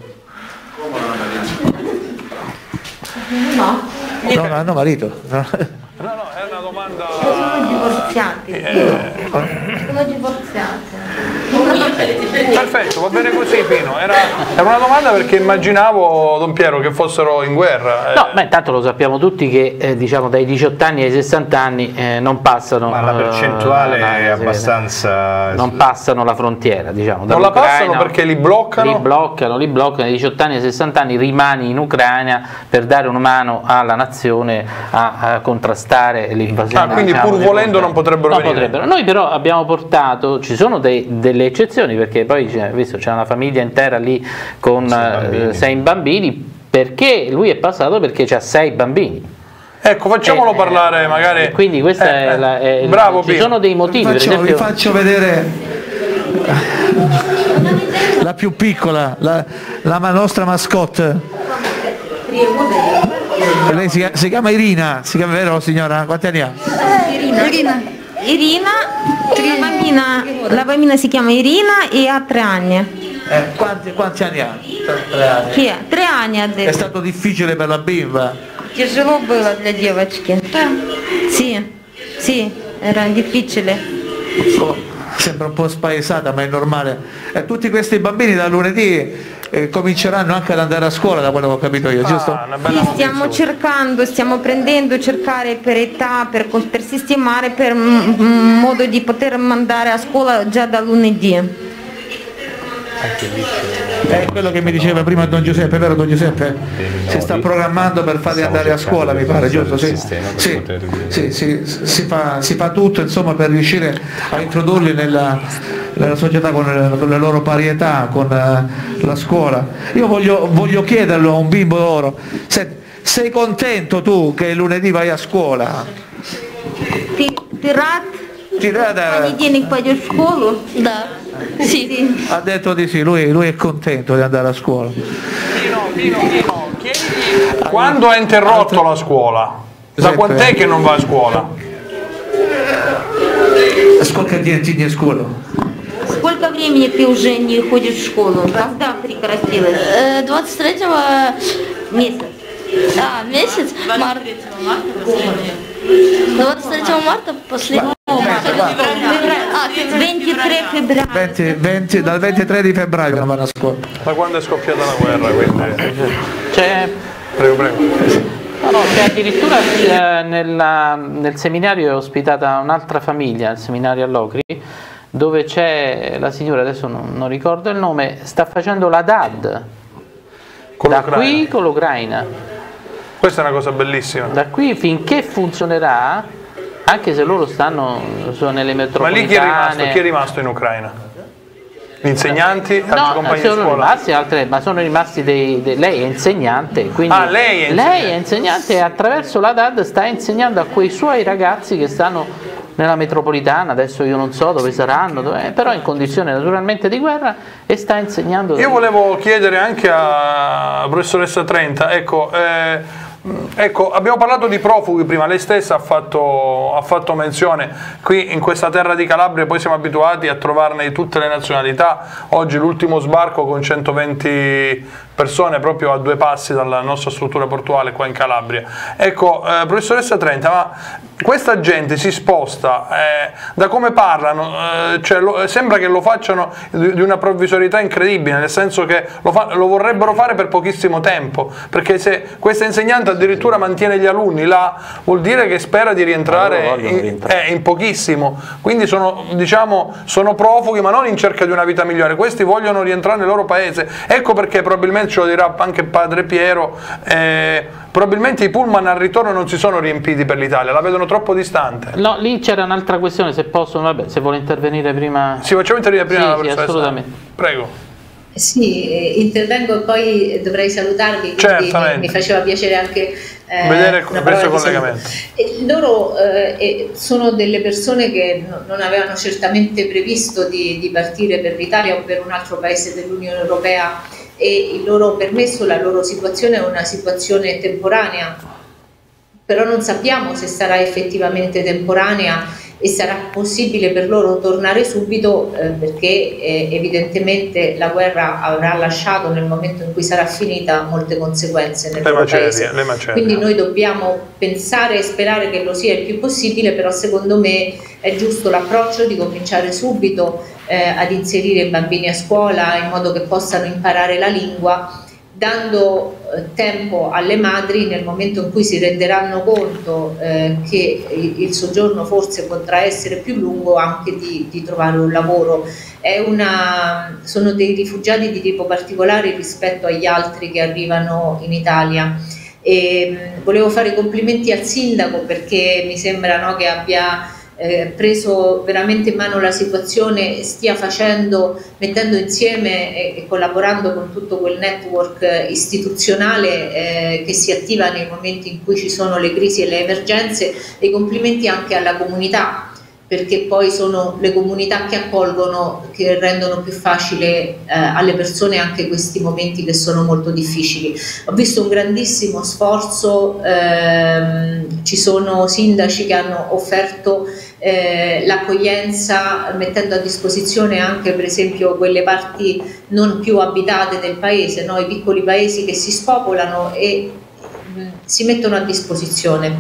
No. Non hanno marito. No. No, no, è una domanda... Sono divorziati. Eh. Sono divorziati. Perfetto, va bene così Pino. Era, era una domanda perché immaginavo, Don Piero, che fossero in guerra. No, ma intanto lo sappiamo tutti che eh, diciamo dai diciotto anni ai sessanta anni eh, non passano. Ma la percentuale eh, è abbastanza. Non passano la frontiera, diciamo. Non la passano perché li bloccano? Li bloccano, li bloccano. Dai diciotto anni ai sessanta anni rimani in Ucraina per dare una mano alla nazione a, a contrastare l'invasione. Ah, quindi pur volendo non potrebbero non venire? Potrebbero. Noi però abbiamo portato, ci sono dei, delle eccezioni, perché poi visto c'è una famiglia intera lì con sei bambini, eh, sei bambini, perché lui è passato perché c'ha sei bambini. Ecco, facciamolo eh, parlare magari. E quindi questa eh, è, la, è bravo, ci sono dei motivi. Vi faccio, per esempio... vi faccio vedere la più piccola, la, la nostra mascotte. Lei si, si chiama Irina, si chiama, vero signora? Quanti anni ha? Irina. Irina. Irina, la bambina, la bambina si chiama Irina e ha tre anni. Eh, quanti, quanti anni ha? Tre anni. Sì, tre anni ha detto. È stato difficile per la bimba? Tяжело было для девочки. Sì, sì, era difficile. Oh, sembra un po' spaesata, ma è normale. E tutti questi bambini da lunedì eh, cominceranno anche ad andare a scuola, da quello che ho capito io, giusto? Ah, sì, stiamo cercando, stiamo prendendo, cercare per età, per, per sistemare, per m- modo di poter mandare a scuola già da lunedì. È quello che mi diceva prima Don Giuseppe, vero Don Giuseppe? Si sta programmando per farli andare a scuola, mi pare, giusto? Sì, sì, sì, sì, si, fa, si fa tutto insomma per riuscire a introdurli nella, nella società con le, con le loro parietà, con uh, la scuola. Io voglio, voglio chiederlo a un bimbo d'oro, se, sei contento tu che lunedì vai a scuola? Pirat? Tirata. Понедельник пойдешь в школу? Да. Sì. Ha detto di sì, lui, lui è contento di andare a scuola. Pino, Pino, Pino, chiedi quando ha interrotto la scuola? Da quant'è che non va a scuola? Сколько дней ты не в школу? Сколько времени ты уже не ходишь в школу? Когда прекратилось? двадцать третьего месяца. А, месяц? Март. двадцать третьего марта последнего ventitré febbraio. venti, venti, dal ventitré di febbraio non vanno a scuola. Ma quando è scoppiata la guerra, quindi? C'è... Prego, prego. No, no, c'è addirittura eh, nella, nel seminario è ospitata un'altra famiglia, il seminario a Locri, dove c'è la signora, adesso non, non ricordo il nome, sta facendo la D A D con da qui con l'Ucraina. Questa è una cosa bellissima. Da qui finché funzionerà, anche se loro stanno sono nelle metropolitane. Ma lì chi è rimasto? Chi è rimasto in Ucraina? Gli insegnanti? Altri no, compagni sono di scuola? rimasti altre, ma sono rimasti dei, dei lei è insegnante, quindi ah, lei è insegnante. lei è insegnante e attraverso la D A D sta insegnando a quei suoi ragazzi che stanno nella metropolitana, adesso io non so dove saranno, dove, però in condizioni naturalmente di guerra, e sta insegnando. Io volevo chiedere anche a professoressa Trenta, ecco, eh, ecco, abbiamo parlato di profughi prima, lei stessa ha fatto, ha fatto menzione, qui in questa terra di Calabria poi siamo abituati a trovarne di tutte le nazionalità, oggi l'ultimo sbarco con centoventi persone proprio a due passi dalla nostra struttura portuale qua in Calabria. Ecco, eh, professoressa Trenta, ma questa gente si sposta, eh, da come parlano, eh, cioè lo, sembra che lo facciano di, di una provvisorietà incredibile, nel senso che lo, fa, lo vorrebbero fare per pochissimo tempo, perché se questa insegnante addirittura mantiene gli alunni là, vuol dire che spera di rientrare allora in, eh, in pochissimo, quindi sono, diciamo, sono profughi ma non in cerca di una vita migliore, questi vogliono rientrare nel loro paese, ecco perché probabilmente, ce lo dirà anche padre Piero, eh, probabilmente i pullman al ritorno non si sono riempiti per l'Italia, la vedono troppo distante. No, lì c'era un'altra questione, se posso, vabbè, se vuole intervenire prima. Sì, facciamo intervenire prima sì, la sì, professoressa. assolutamente. Prego. Sì, intervengo e poi dovrei salutarvi, quindi mi, mi faceva piacere anche eh, vedere questo collegamento. E loro eh, sono delle persone che non avevano certamente previsto di, di partire per l'Italia o per un altro paese dell'Unione Europea, e il loro permesso, la loro situazione è una situazione temporanea, però non sappiamo se sarà effettivamente temporanea e sarà possibile per loro tornare subito eh, perché eh, evidentemente la guerra avrà lasciato, nel momento in cui sarà finita, molte conseguenze nel loro paese. Le macerie. Quindi noi dobbiamo pensare e sperare che lo sia il più possibile, però secondo me è giusto l'approccio di cominciare subito eh, ad inserire i bambini a scuola in modo che possano imparare la lingua, dando eh, tempo alle madri nel momento in cui si renderanno conto eh, che il, il soggiorno forse potrà essere più lungo, anche di, di trovare un lavoro. È una, sono dei rifugiati di tipo particolare rispetto agli altri che arrivano in Italia. E, mh, volevo fare i complimenti al sindaco perché mi sembra, no, che abbia Eh, preso veramente in mano la situazione e stia facendo, mettendo insieme e, e collaborando con tutto quel network eh, istituzionale eh, che si attiva nei momenti in cui ci sono le crisi e le emergenze, e i complimenti anche alla comunità, perché poi sono le comunità che accolgono, che rendono più facile eh, alle persone anche questi momenti che sono molto difficili. Ho visto un grandissimo sforzo, ehm, ci sono sindaci che hanno offerto Eh, l'accoglienza, mettendo a disposizione anche per esempio quelle parti non più abitate del paese, no? I piccoli paesi che si spopolano e mh, si mettono a disposizione.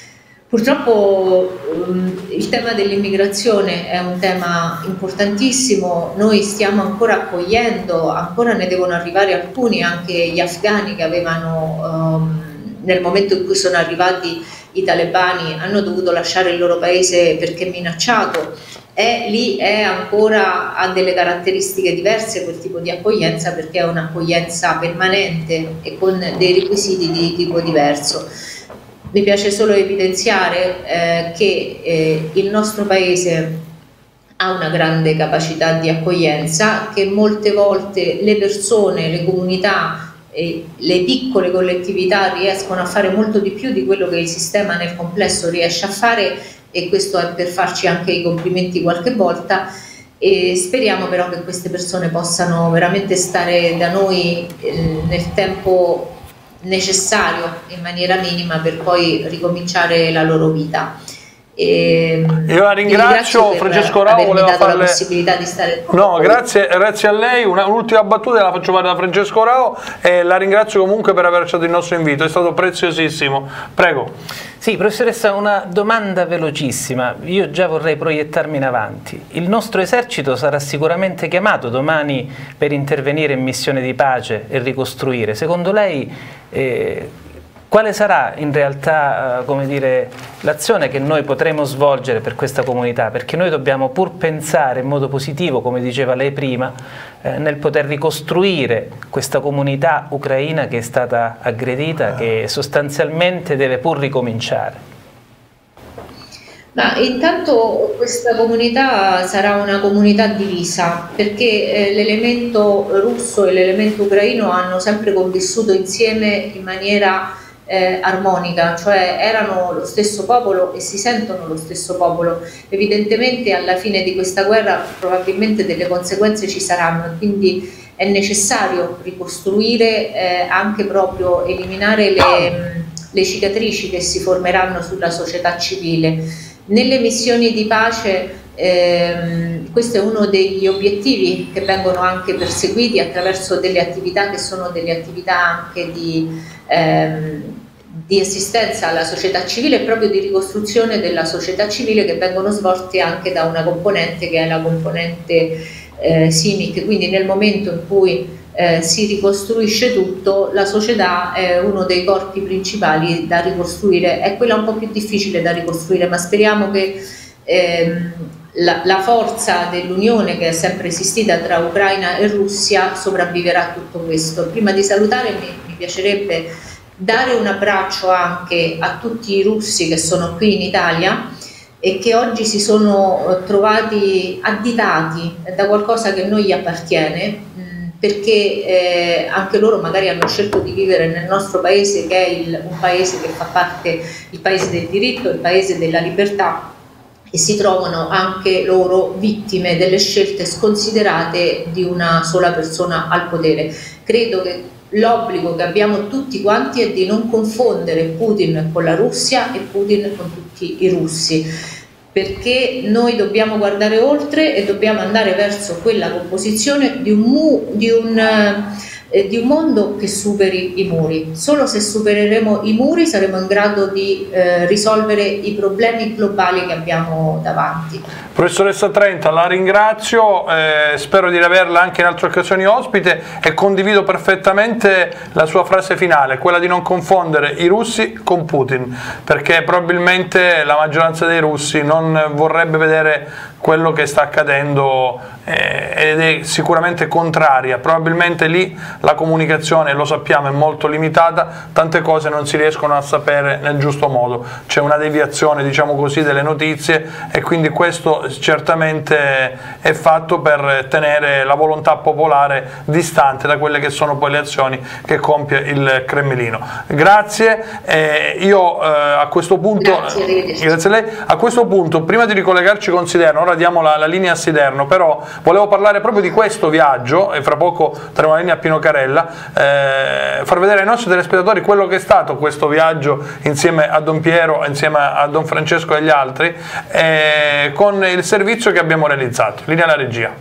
Purtroppo mh, il tema dell'immigrazione è un tema importantissimo, noi stiamo ancora accogliendo, ancora ne devono arrivare alcuni, anche gli afghani che avevano um, nel momento in cui sono arrivati i talebani hanno dovuto lasciare il loro paese perché minacciato, e lì è ancora, ha delle caratteristiche diverse quel tipo di accoglienza, perché è un'accoglienza permanente e con dei requisiti di tipo diverso. Mi piace solo evidenziare eh, che eh, il nostro paese ha una grande capacità di accoglienza, che molte volte le persone, le comunità, e le piccole collettività riescono a fare molto di più di quello che il sistema nel complesso riesce a fare, e questo è per farci anche i complimenti qualche volta, e speriamo però che queste persone possano veramente stare da noi eh, nel tempo necessario, in maniera minima, per poi ricominciare la loro vita. E io la ringrazio, Francesco Rao voleva farle la possibilità di stare. No, grazie, grazie a lei. Un'ultima battuta la faccio fare da Francesco Rao e la ringrazio comunque per aver accettato il nostro invito, è stato preziosissimo. Prego. Sì, professoressa, una domanda velocissima. Io già vorrei proiettarmi in avanti. Il nostro esercito sarà sicuramente chiamato domani per intervenire in missione di pace e ricostruire. Secondo lei eh, quale sarà in realtà, come dire, l'azione che noi potremo svolgere per questa comunità? Perché noi dobbiamo pur pensare in modo positivo, come diceva lei prima, eh, nel poter ricostruire questa comunità ucraina che è stata aggredita, che sostanzialmente deve pur ricominciare. Ma intanto questa comunità sarà una comunità divisa, perché eh, l'elemento russo e l'elemento ucraino hanno sempre convissuto insieme in maniera Eh, armonica, cioè erano lo stesso popolo e si sentono lo stesso popolo. Evidentemente alla fine di questa guerra probabilmente delle conseguenze ci saranno, quindi è necessario ricostruire, eh, anche proprio eliminare le, le cicatrici che si formeranno sulla società civile. Nelle missioni di pace ehm, questo è uno degli obiettivi che vengono anche perseguiti attraverso delle attività che sono delle attività anche di ehm, di assistenza alla società civile e proprio di ricostruzione della società civile, che vengono svolte anche da una componente che è la componente eh, SIMIC. Quindi nel momento in cui eh, si ricostruisce tutto, la società è uno dei corpi principali da ricostruire, è quella un po' più difficile da ricostruire, ma speriamo che ehm, la, la forza dell'unione che è sempre esistita tra Ucraina e Russia sopravviverà a tutto questo. Prima di salutare mi, mi piacerebbe dare un abbraccio anche a tutti i russi che sono qui in Italia e che oggi si sono trovati additati da qualcosa che non gli appartiene, perché eh, anche loro magari hanno scelto di vivere nel nostro paese, che è il, un paese che fa parte, il paese del diritto, il paese della libertà, e si trovano anche loro vittime delle scelte sconsiderate di una sola persona al potere. Credo che l'obbligo che abbiamo tutti quanti è di non confondere Putin con la Russia e Putin con tutti i russi. perché noi dobbiamo guardare oltre e dobbiamo andare verso quella composizione di un, mu, di un, eh, di un mondo che superi i muri. Solo se supereremo i muri saremo in grado di eh, risolvere i problemi globali che abbiamo davanti. Professoressa Trenta, la ringrazio, eh, spero di averla anche in altre occasioni ospite e condivido perfettamente la sua frase finale, quella di non confondere i russi con Putin, perché probabilmente la maggioranza dei russi non vorrebbe vedere quello che sta accadendo eh, ed è sicuramente contraria. Probabilmente lì la comunicazione, lo sappiamo, è molto limitata, tante cose non si riescono a sapere nel giusto modo, c'è una deviazione, diciamo così, delle notizie, e quindi questo certamente è fatto per tenere la volontà popolare distante da quelle che sono poi le azioni che compie il Cremlino. Grazie, eh, io eh, a questo punto grazie, grazie a lei. A questo punto, prima di ricollegarci con Siderno, ora diamo la, la linea a Siderno, però volevo parlare proprio di questo viaggio e fra poco daremo la linea a Pino Carella, eh, far vedere ai nostri telespettatori quello che è stato questo viaggio insieme a Don Piero, insieme a Don Francesco e agli altri, eh, con il servizio che abbiamo realizzato. Linea alla regia.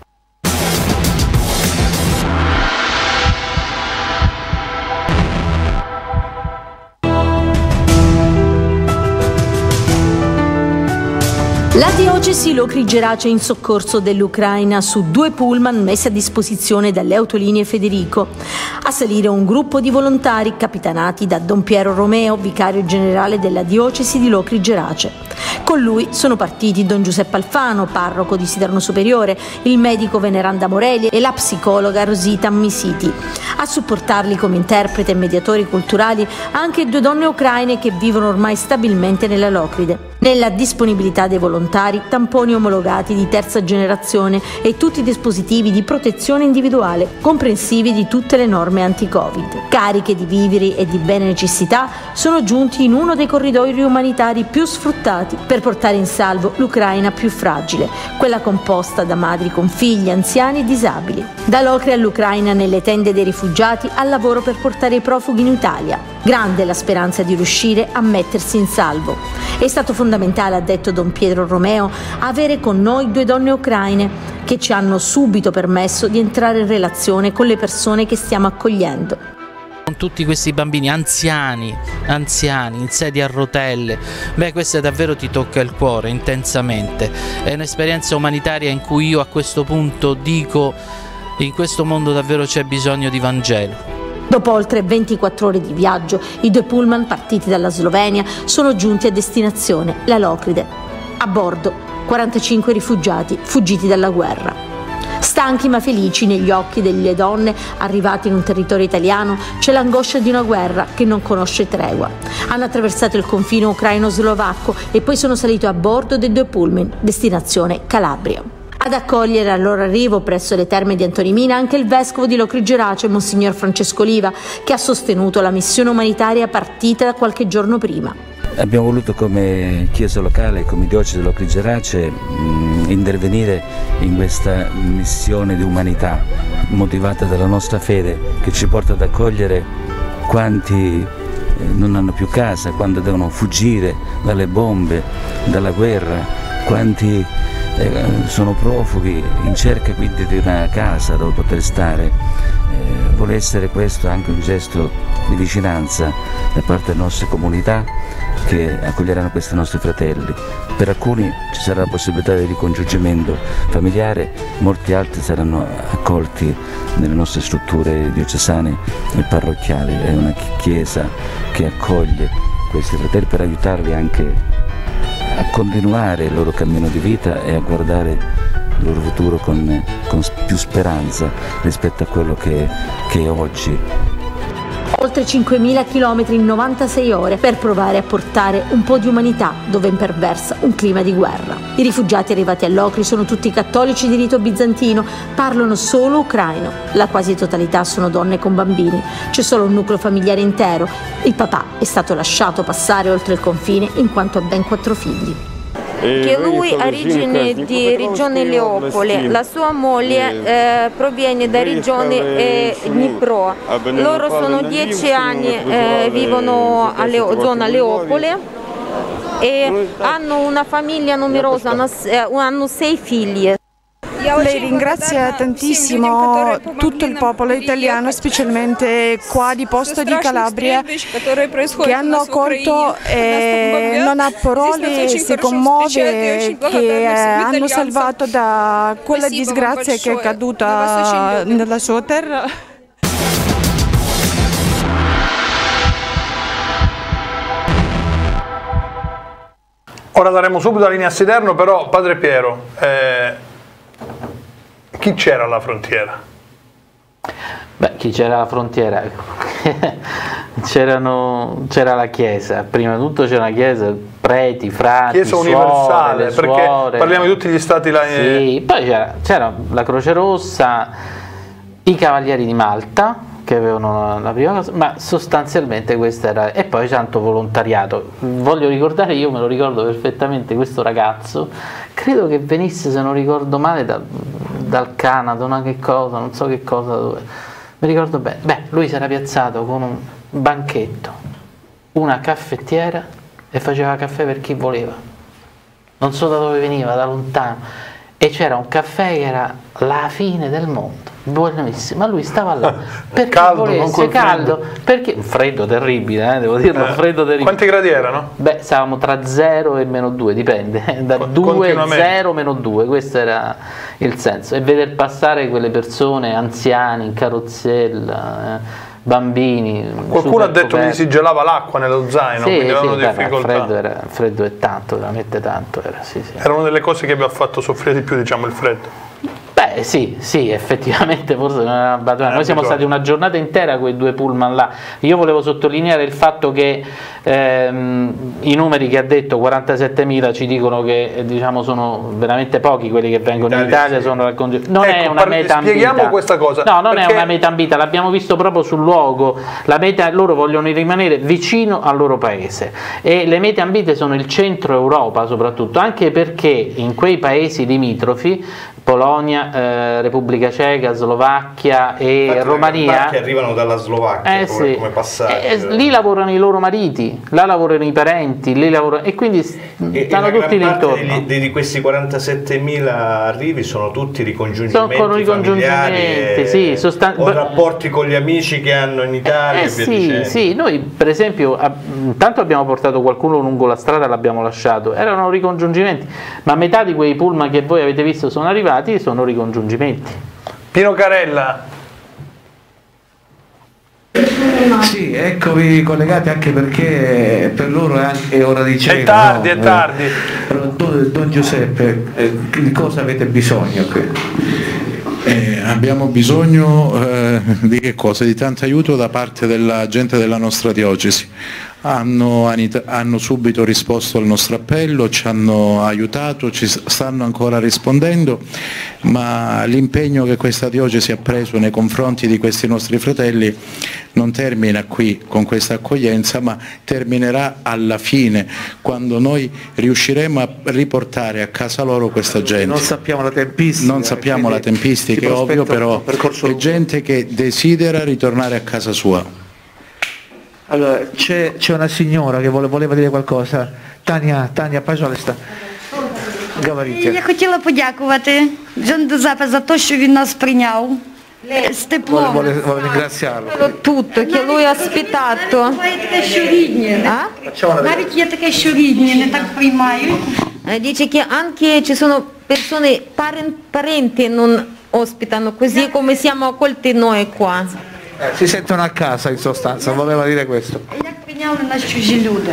La diocesi Locri-Gerace in soccorso dell'Ucraina su due pullman messi a disposizione dalle autolinee Federico. A salire un gruppo di volontari capitanati da Don Piero Romeo, vicario generale della diocesi di Locri-Gerace. Con lui sono partiti Don Giuseppe Alfano, parroco di Siderno Superiore, il medico Veneranda Morelli e la psicologa Rosita Misiti. A supportarli come interprete e mediatori culturali anche due donne ucraine che vivono ormai stabilmente nella Locride. Nella disponibilità dei volontari, tamponi omologati di terza generazione e tutti i dispositivi di protezione individuale, comprensivi di tutte le norme anti-Covid. Cariche di viveri e di bene necessità sono giunti in uno dei corridoi umanitari più sfruttati per portare in salvo l'Ucraina più fragile, quella composta da madri con figli, anziani e disabili. Da Locri all'Ucraina nelle tende dei rifugiati al lavoro per portare i profughi in Italia. Grande la speranza di riuscire a mettersi in salvo. È stato fondamentale, ha detto Don Piero Romeo, avere con noi due donne ucraine che ci hanno subito permesso di entrare in relazione con le persone che stiamo accogliendo. Con tutti questi bambini anziani, anziani, in sedia a rotelle, beh, questo davvero ti tocca il cuore intensamente. È un'esperienza umanitaria in cui io a questo punto dico, in questo mondo davvero c'è bisogno di Vangelo. Dopo oltre ventiquattro ore di viaggio, i due pullman partiti dalla Slovenia sono giunti a destinazione, la Locride. A bordo, quarantacinque rifugiati fuggiti dalla guerra. Stanchi ma felici negli occhi delle donne arrivate in un territorio italiano c'è l'angoscia di una guerra che non conosce tregua. Hanno attraversato il confine ucraino-slovacco e poi sono saliti a bordo dei due pullman, destinazione Calabria. Ad accogliere al loro arrivo presso le terme di Antonimina anche il vescovo di Locri-Gerace, Monsignor Francesco Oliva, che ha sostenuto la missione umanitaria partita da qualche giorno prima. Abbiamo voluto come Chiesa locale, come diocesi di Locri-Gerace, intervenire in questa missione di umanità motivata dalla nostra fede, che ci porta ad accogliere quanti non hanno più casa, quando devono fuggire dalle bombe, dalla guerra, quanti eh, sono profughi in cerca quindi di una casa dove poter stare. Eh, vuole essere questo anche un gesto di vicinanza da parte delle nostre comunità che accoglieranno questi nostri fratelli. Per alcuni ci sarà la possibilità di ricongiungimento familiare, molti altri saranno accolti nelle nostre strutture diocesane e parrocchiali. È una chiesa che accoglie questi fratelli per aiutarli anche a continuare il loro cammino di vita e a guardare il loro futuro con, con più speranza rispetto a quello che, che è oggi. Oltre cinquemila chilometri in novantasei ore per provare a portare un po' di umanità dove imperversa un clima di guerra. I rifugiati arrivati a Locri sono tutti cattolici di rito bizantino, parlano solo ucraino. La quasi totalità sono donne con bambini. C'è solo un nucleo familiare intero. Il papà è stato lasciato passare oltre il confine in quanto ha ben quattro figli. Che lui ha origine di regione Leopole, la sua moglie eh, proviene da regione eh, Dnipro. Loro sono dieci anni, eh, vivono a Leo, zona Leopole e hanno una famiglia numerosa, hanno, hanno sei figli. Lei ringrazia tantissimo tutto il popolo italiano, specialmente qua di posto di Calabria, che hanno accolto e non ha parole, si commuove, che hanno salvato da quella disgrazia che è accaduta nella sua terra. Ora daremo subito la linea a Siderno, però Padre Piero, eh, chi c'era alla frontiera? Beh, chi c'era alla frontiera? C'erano, c'era la Chiesa, prima di tutto c'era la Chiesa, preti, frati, Chiesa suore, universale, perché suore. Parliamo di tutti gli stati là. Sì, poi c'era, c'era la Croce Rossa, i Cavalieri di Malta, che avevano la prima cosa, ma sostanzialmente questa era, e poi tanto volontariato. Voglio ricordare, io me lo ricordo perfettamente, questo ragazzo, credo che venisse, se non ricordo male, da, dal Canada, una che cosa, non so che cosa, dove. Mi ricordo bene, beh, lui si era piazzato con un banchetto, una caffettiera e faceva caffè per chi voleva, non so da dove veniva, da lontano, e c'era un caffè che era la fine del mondo, buonissimo, ma lui stava là perché caldo, volesse caldo, freddo. Perché un freddo terribile, eh, devo dirlo, Eh, un freddo terribile. Quanti gradi erano? Beh, stavamo tra zero e meno due, dipende, da due, zero, meno due, questo era il senso, e veder passare quelle persone, anziani, in carrozzella, eh, bambini. Qualcuno ha detto che gli si gelava l'acqua nello zaino, sì, quindi avevano sì, beh, difficoltà. il freddo, era, il freddo è tanto, veramente tanto era, sì, sì. Era una delle cose che vi ha fatto soffrire di più, diciamo, il freddo. Beh sì, sì, effettivamente forse non era una battuta. Noi siamo stati una giornata intera quei due pullman là. Io volevo sottolineare il fatto che ehm, i numeri che ha detto, quarantasettemila, ci dicono che eh, diciamo, sono veramente pochi quelli che vengono in Italia, in Italia sì. Sono racconti... Non ecco, è una meta ambita. Spieghiamo questa cosa. No, non perché... è una meta ambita, l'abbiamo visto proprio sul luogo. La meta, loro vogliono rimanere vicino al loro paese e le mete ambite sono il centro Europa soprattutto, anche perché in quei paesi limitrofi, Polonia, eh, Repubblica Ceca, Slovacchia e infatti Romania, che arrivano dalla Slovacchia eh, come, sì. come passaggio. Eh, lì lavorano i loro mariti, là lavorano i parenti, lì lavorano, e quindi e, stanno e tutti lì intorno. Di, di questi quarantasettemila arrivi sono tutti ricongiungimenti sono con ricongiungimenti, e, sì, sostan- o rapporti con gli amici che hanno in Italia. Eh, e via sì, dicendo. sì, noi per esempio intanto abbiamo portato qualcuno lungo la strada, l'abbiamo lasciato, erano ricongiungimenti, ma metà di quei pullman che voi avete visto sono arrivati sono ricongiungimenti. Pino Carella. Sì, eccovi collegati anche perché per loro è, anche, è ora di cena. È tardi, no? è tardi. Don, Don Giuseppe, eh, di cosa avete bisogno qui? Eh, abbiamo bisogno eh, di che cosa? Di tanto aiuto da parte della gente della nostra diocesi. Hanno, hanno subito risposto al nostro appello, ci hanno aiutato, ci stanno ancora rispondendo, ma l'impegno che questa diocesi ha preso nei confronti di questi nostri fratelli non termina qui con questa accoglienza, ma terminerà alla fine, quando noi riusciremo a riportare a casa loro questa gente. Non sappiamo la tempistica. Non sappiamo la tempistica, è ovvio, però è gente che desidera ritornare a casa sua. Allora, c'è, c'è una signora che vole, voleva dire qualcosa. Таня, Таня, пожалуйста. Говорите. Я хотіла подякувати Джон Джузеппе за те, що він нас прийняв з теплом. Vuole, vuole ringraziarlo. Tutto, che lui ha ospitato. Буває таке, що рідні. Навіть є таке, що рідні не так приймають. Dice che anche ci sono persone, parenti non ospitano così come siamo accolti noi qua. Eh, si sentono a casa in sostanza, voleva dire questo. Як прийняли нас чужі люди.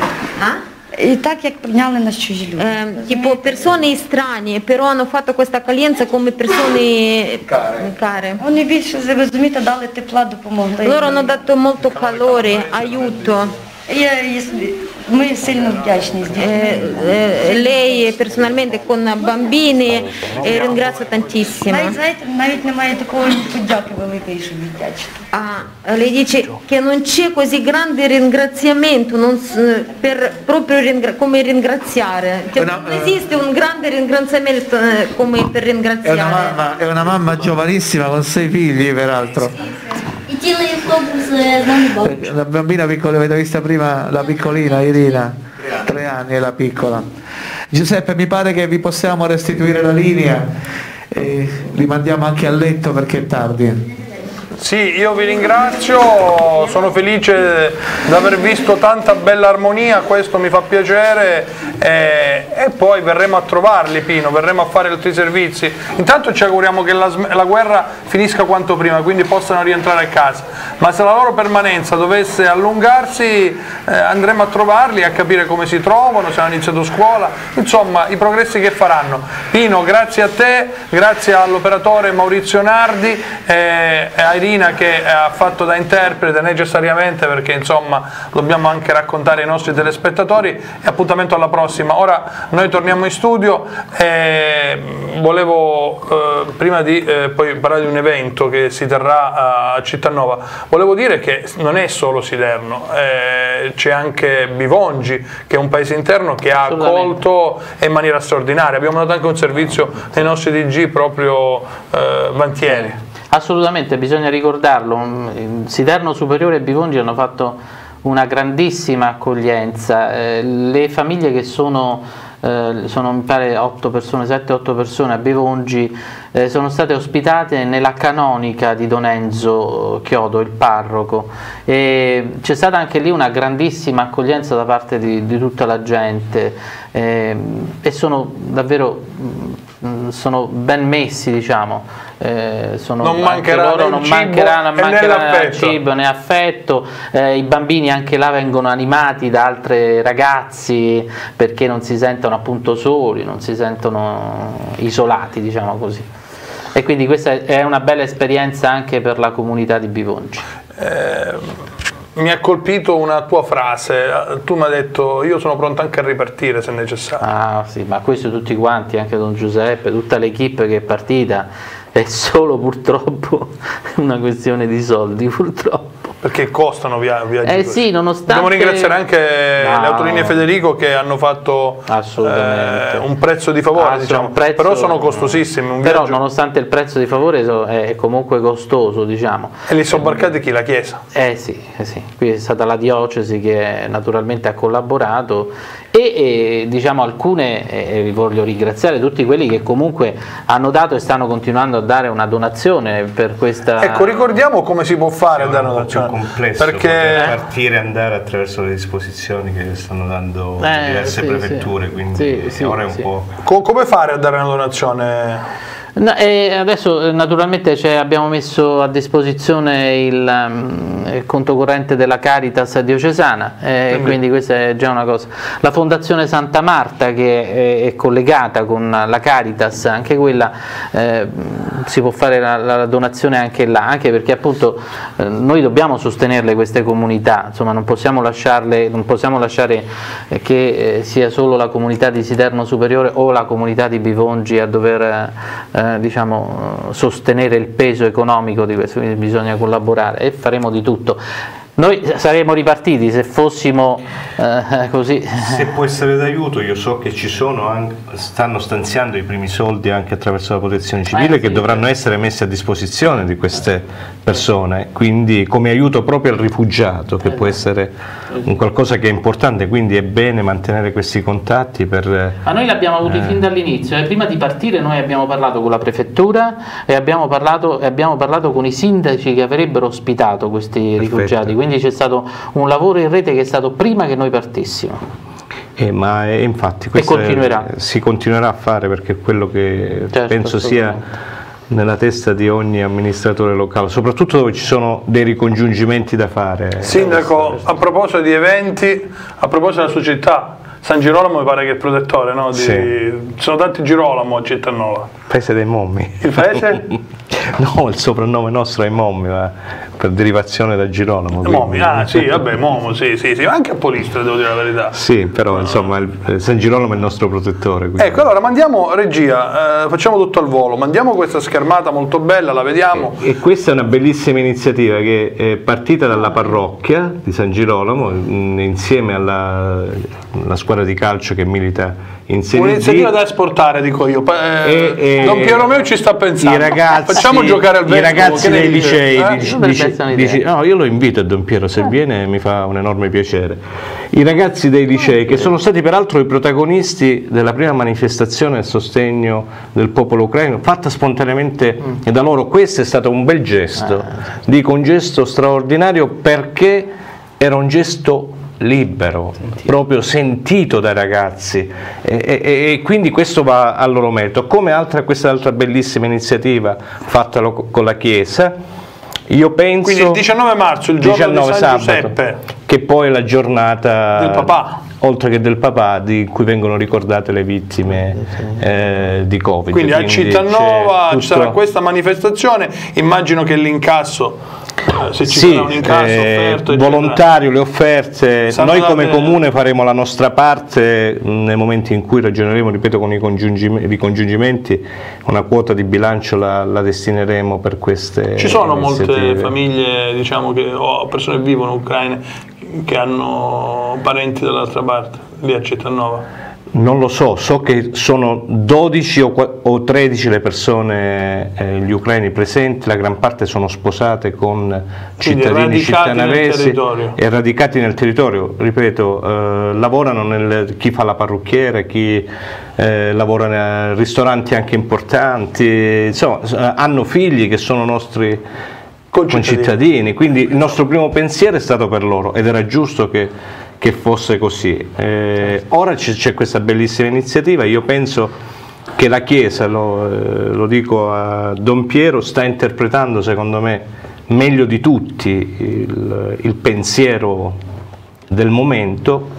І так, як прийняли нас чужі люди. Eh, tipo persone strane, però hanno fatto questa accoglienza come persone care. care. Вони більше, розумієте, дали тепла, допомогли. Loro hanno dato molto calore, aiuto. Я, ми сильно вдячні. Eh, eh, lei personalmente con bambini eh, ringrazio tantissimo. Навіть, знаєте, навіть немає такої подяки великої, щоб віддячити. Ah, lei dice che non c'è così grande ringraziamento non, per, proprio ringra- come ringraziare. Cioè, una, non esiste un grande ringraziamento eh, come per ringraziare. È una, mamma, è una mamma giovanissima con sei figli peraltro. І цілий автобус з нами. La bambina piccola, avete vista prima la piccolina Irina? tre anni è la piccola. Giuseppe, mi pare che vi possiamo restituire la linea e li mandiamo anche a letto perché è tardi. Sì, io vi ringrazio, sono felice di aver visto tanta bella armonia, questo mi fa piacere e, e poi verremo a trovarli, Pino, verremo a fare altri servizi. Intanto ci auguriamo che la, la guerra finisca quanto prima, quindi possano rientrare a casa, ma se la loro permanenza dovesse allungarsi eh, andremo a trovarli, a capire come si trovano, se hanno iniziato scuola, insomma i progressi che faranno. Pino, grazie a te, grazie all'operatore Maurizio Nardi e a Irina che ha fatto da interprete necessariamente, perché insomma dobbiamo anche raccontare ai nostri telespettatori, e appuntamento alla prossima. Ora noi torniamo in studio e volevo eh, prima di eh, poi parlare di un evento che si terrà a Cittanova, volevo dire che non è solo Siderno, eh, c'è anche Bivongi che è un paese interno che ha accolto in maniera straordinaria, abbiamo dato anche un servizio ai nostri D G proprio eh, Vantieri. Assolutamente, bisogna ricordarlo, Siderno Superiore e Bivongi hanno fatto una grandissima accoglienza, eh, le famiglie che sono, eh, sono mi pare otto persone, sette otto persone a Bivongi, eh, sono state ospitate nella canonica di Don Enzo Chiodo, il parroco, e c'è stata anche lì una grandissima accoglienza da parte di, di tutta la gente, eh, e sono davvero sono ben messi, diciamo, eh, sono non mancherà loro, non cibo mancherà, non mancherà né cibo né affetto, eh, i bambini anche là vengono animati da altri ragazzi perché non si sentono appunto soli, non si sentono isolati, diciamo così, e quindi questa è una bella esperienza anche per la comunità di Bivongi. Eh... Mi ha colpito una tua frase, tu mi hai detto io sono pronto anche a ripartire se necessario. Ah sì, ma questo tutti quanti, anche Don Giuseppe, tutta l'equipe che è partita, è solo purtroppo una questione di soldi, purtroppo. Perché costano via, viaggi eh sì, nonostante... Dobbiamo ringraziare anche no. le autolinee Federico che hanno fatto eh, un prezzo di favore, diciamo. prezzo, però sono costosissimi. Un però viaggio... nonostante il prezzo di favore è comunque costoso, diciamo. E li sono barcati chi? La Chiesa? Eh sì, eh sì, qui è stata la diocesi che naturalmente ha collaborato e, e diciamo alcune, e vi voglio ringraziare tutti quelli che comunque hanno dato e stanno continuando a dare una donazione per questa... Ecco, ricordiamo come si può fare a dare una donazione. Complesso, perché partire e andare attraverso le disposizioni che stanno dando eh, diverse sì, prefetture, sì. Quindi sì, sì, ora è un sì. po'... Co come fare a dare una donazione? No, e adesso naturalmente abbiamo messo a disposizione il, um, il conto corrente della Caritas diocesana, eh, mm. quindi questa è già una cosa. La Fondazione Santa Marta che è, è collegata con la Caritas, anche quella eh, si può fare la, la donazione anche là, anche perché appunto eh, noi dobbiamo sostenerle queste comunità, insomma non possiamo lasciarle, non possiamo lasciare eh, che eh, sia solo la comunità di Siderno Superiore o la comunità di Bivongi a dover eh, Eh, diciamo, sostenere il peso economico di questo, quindi bisogna collaborare e faremo di tutto. Noi saremmo ripartiti se fossimo eh, così. Se può essere d'aiuto, io so che ci sono anche, stanno stanziando i primi soldi anche attraverso la protezione civile, eh, che sì, dovranno sì. essere messi a disposizione di queste persone, quindi come aiuto proprio al rifugiato, che eh, può essere un qualcosa che è importante, quindi è bene mantenere questi contatti per... Ma noi l'abbiamo avuti eh. fin dall'inizio, eh. prima di partire noi abbiamo parlato con la prefettura e abbiamo parlato, e abbiamo parlato con i sindaci che avrebbero ospitato questi Perfetto. rifugiati, quindi c'è stato un lavoro in rete che è stato prima che noi partissimo. Eh, ma è, infatti questo continuerà. È, si continuerà a fare, perché è quello che certo, penso sia nella testa di ogni amministratore locale, soprattutto dove ci sono dei ricongiungimenti da fare. Sindaco, a proposito di eventi, a proposito della sua città, San Girolamo mi pare che è il protettore, no? Di... Sì. Ci sono tanti Girolamo a Cittanova. Paese dei Mommi. Il paese? No, il soprannome nostro è Mommi, ma per derivazione da Girolamo. Mommi, ah sì, vabbè, Momo, sì, sì, sì, anche a Polistra devo dire la verità. Sì, però insomma il, San Girolamo è il nostro protettore. Quindi. Ecco, allora mandiamo, regia, eh, facciamo tutto al volo, mandiamo questa schermata molto bella, la vediamo. E, e questa è una bellissima iniziativa che è partita dalla parrocchia di San Girolamo, insieme alla, alla squadra di calcio che milita in Serie D. Un'iniziativa da esportare, dico io. Eh, e, e, Don Piero Romeo ci sta pensando. I ragazzi, facciamo giocare al Vescovo. I ragazzi dei licei, eh? dici, dici, dici, no, io lo invito a Don Piero, se viene mi fa un enorme piacere. I ragazzi dei licei, che sono stati peraltro i protagonisti della prima manifestazione a sostegno del popolo ucraino, fatta spontaneamente mm. da loro, questo è stato un bel gesto, ah. dico un gesto straordinario, perché era un gesto libero, sentito. proprio sentito dai ragazzi, e, e, e quindi questo va al loro merito, come altra, questa altra bellissima iniziativa fatta con la Chiesa. Io penso, quindi il diciannove marzo, il giorno diciannove, di San Giuseppe, che poi è la giornata del papà, oltre che del papà, di cui vengono ricordate le vittime eh, di Covid. Quindi, quindi a Cittanova tutto... ci sarà questa manifestazione, immagino che l'incasso, se ci sì, sarà un incasso eh, offerto, volontario, le offerte, Sanno noi come date... comune faremo la nostra parte nei momenti in cui ragioneremo, ripeto, con i congiungimenti, i congiungimenti una quota di bilancio la, la destineremo per queste Ci sono iniziative. Molte famiglie, diciamo, che, o persone che vivono ucraine che hanno parenti dall'altra parte, lì a Cittanova? Non lo so, so che sono dodici o tredici le persone, eh, gli ucraini presenti, la gran parte sono sposate con Quindi cittadini cittanavesi e radicati nel territorio, ripeto, eh, lavorano nel, chi fa la parrucchiera, chi eh, lavora in ristoranti anche importanti, insomma hanno figli che sono nostri concittadini. concittadini, quindi il nostro primo pensiero è stato per loro ed era giusto che che fosse così. Eh, ora c'è questa bellissima iniziativa, io penso che la Chiesa, lo, eh, lo dico a Don Piero, sta interpretando secondo me meglio di tutti il, il pensiero del momento,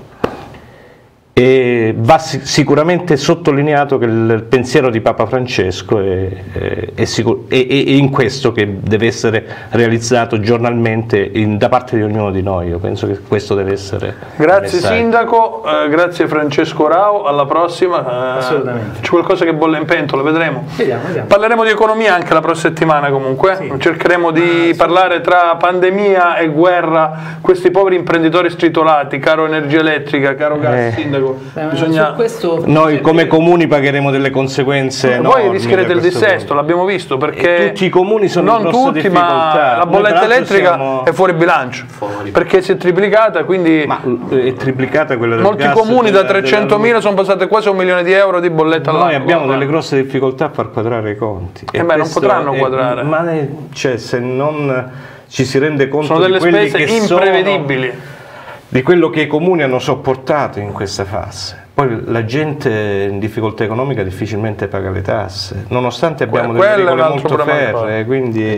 e va sicuramente sottolineato che il pensiero di Papa Francesco è, è, è, sicur- è, è in questo che deve essere realizzato giornalmente in, da parte di ognuno di noi. Io penso che questo deve essere. Grazie Sindaco, eh, grazie Francesco Rao, alla prossima. Eh, Assolutamente. C'è qualcosa che bolle in pentola, vedremo. Vediamo, vediamo. Parleremo di economia anche la prossima settimana comunque, sì. Cercheremo di ah, parlare tra pandemia e guerra, questi poveri imprenditori stritolati, caro energia elettrica, caro gas, eh. Sindaco. Beh, bisogna... questo... Noi come comuni pagheremo delle conseguenze enormi. Voi rischierete il dissesto, l'abbiamo visto, perché e tutti i comuni sono non in grossa tutti, difficoltà. Ma la bolletta elettrica siamo... è fuori bilancio, fuori. Perché si è triplicata, quindi ma è triplicata quella del molti gas, comuni della, da trecentomila sono passate quasi a un milione di euro di bolletta all'anno. Noi abbiamo delle grosse difficoltà a far quadrare i conti. E, e beh, non potranno è, quadrare. Ma è, cioè, se non ci si rende conto sono delle di quelli spese che imprevedibili, sono, di quello che i comuni hanno sopportato in questa fase. Poi la gente in difficoltà economica difficilmente paga le tasse, nonostante abbiamo delle regole molto ferree, quindi,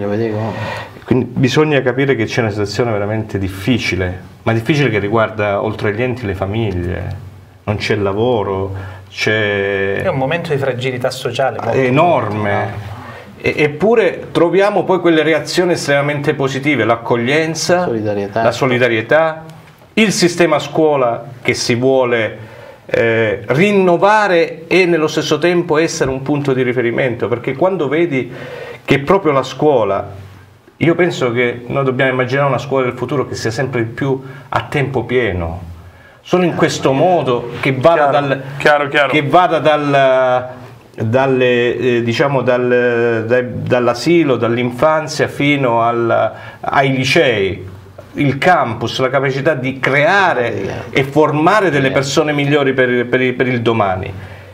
quindi bisogna capire che c'è una situazione veramente difficile, ma difficile che riguarda oltre agli enti le famiglie, non c'è lavoro, c'è... È un momento di fragilità sociale molto enorme. E, eppure troviamo poi quelle reazioni estremamente positive, l'accoglienza, la solidarietà, il sistema scuola che si vuole Eh, rinnovare e nello stesso tempo essere un punto di riferimento, perché quando vedi che proprio la scuola, io penso che noi dobbiamo immaginare una scuola del futuro che sia sempre di più a tempo pieno, solo in questo modo che vada, chiaro, dal, chiaro, chiaro. Che vada dal, dalle, eh, diciamo dal, dai, dall'asilo, dall'infanzia fino al, ai licei, il campus, la capacità di creare e formare delle persone migliori per, per, per il domani.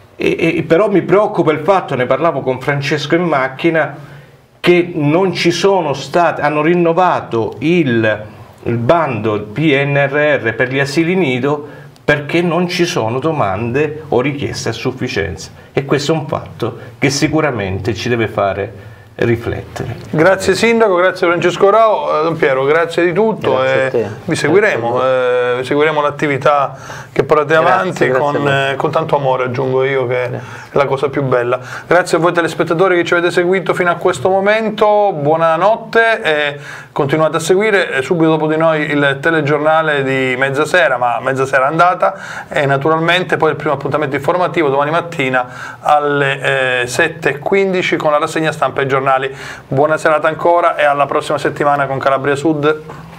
E, e, però mi preoccupa il fatto, ne parlavo con Francesco in macchina, che non ci sono state, hanno rinnovato il, il bando il P N R R per gli asili nido perché non ci sono domande o richieste a sufficienza, e questo è un fatto che sicuramente ci deve fare riflettere. Grazie Sindaco, grazie Francesco Rao. Don Piero, grazie di tutto, e vi seguiremo, eh, vi seguiremo l'attività che portate grazie, avanti grazie con, eh, con tanto amore, aggiungo io, che grazie. È la cosa più bella. Grazie a voi telespettatori che ci avete seguito fino a questo momento, buonanotte e continuate a seguire subito dopo di noi il telegiornale di mezzasera, ma mezzasera andata, e naturalmente poi il primo appuntamento informativo domani mattina alle eh, sette e quindici con la rassegna stampa e giornali. Buona serata ancora e alla prossima settimana con Calabria Sud.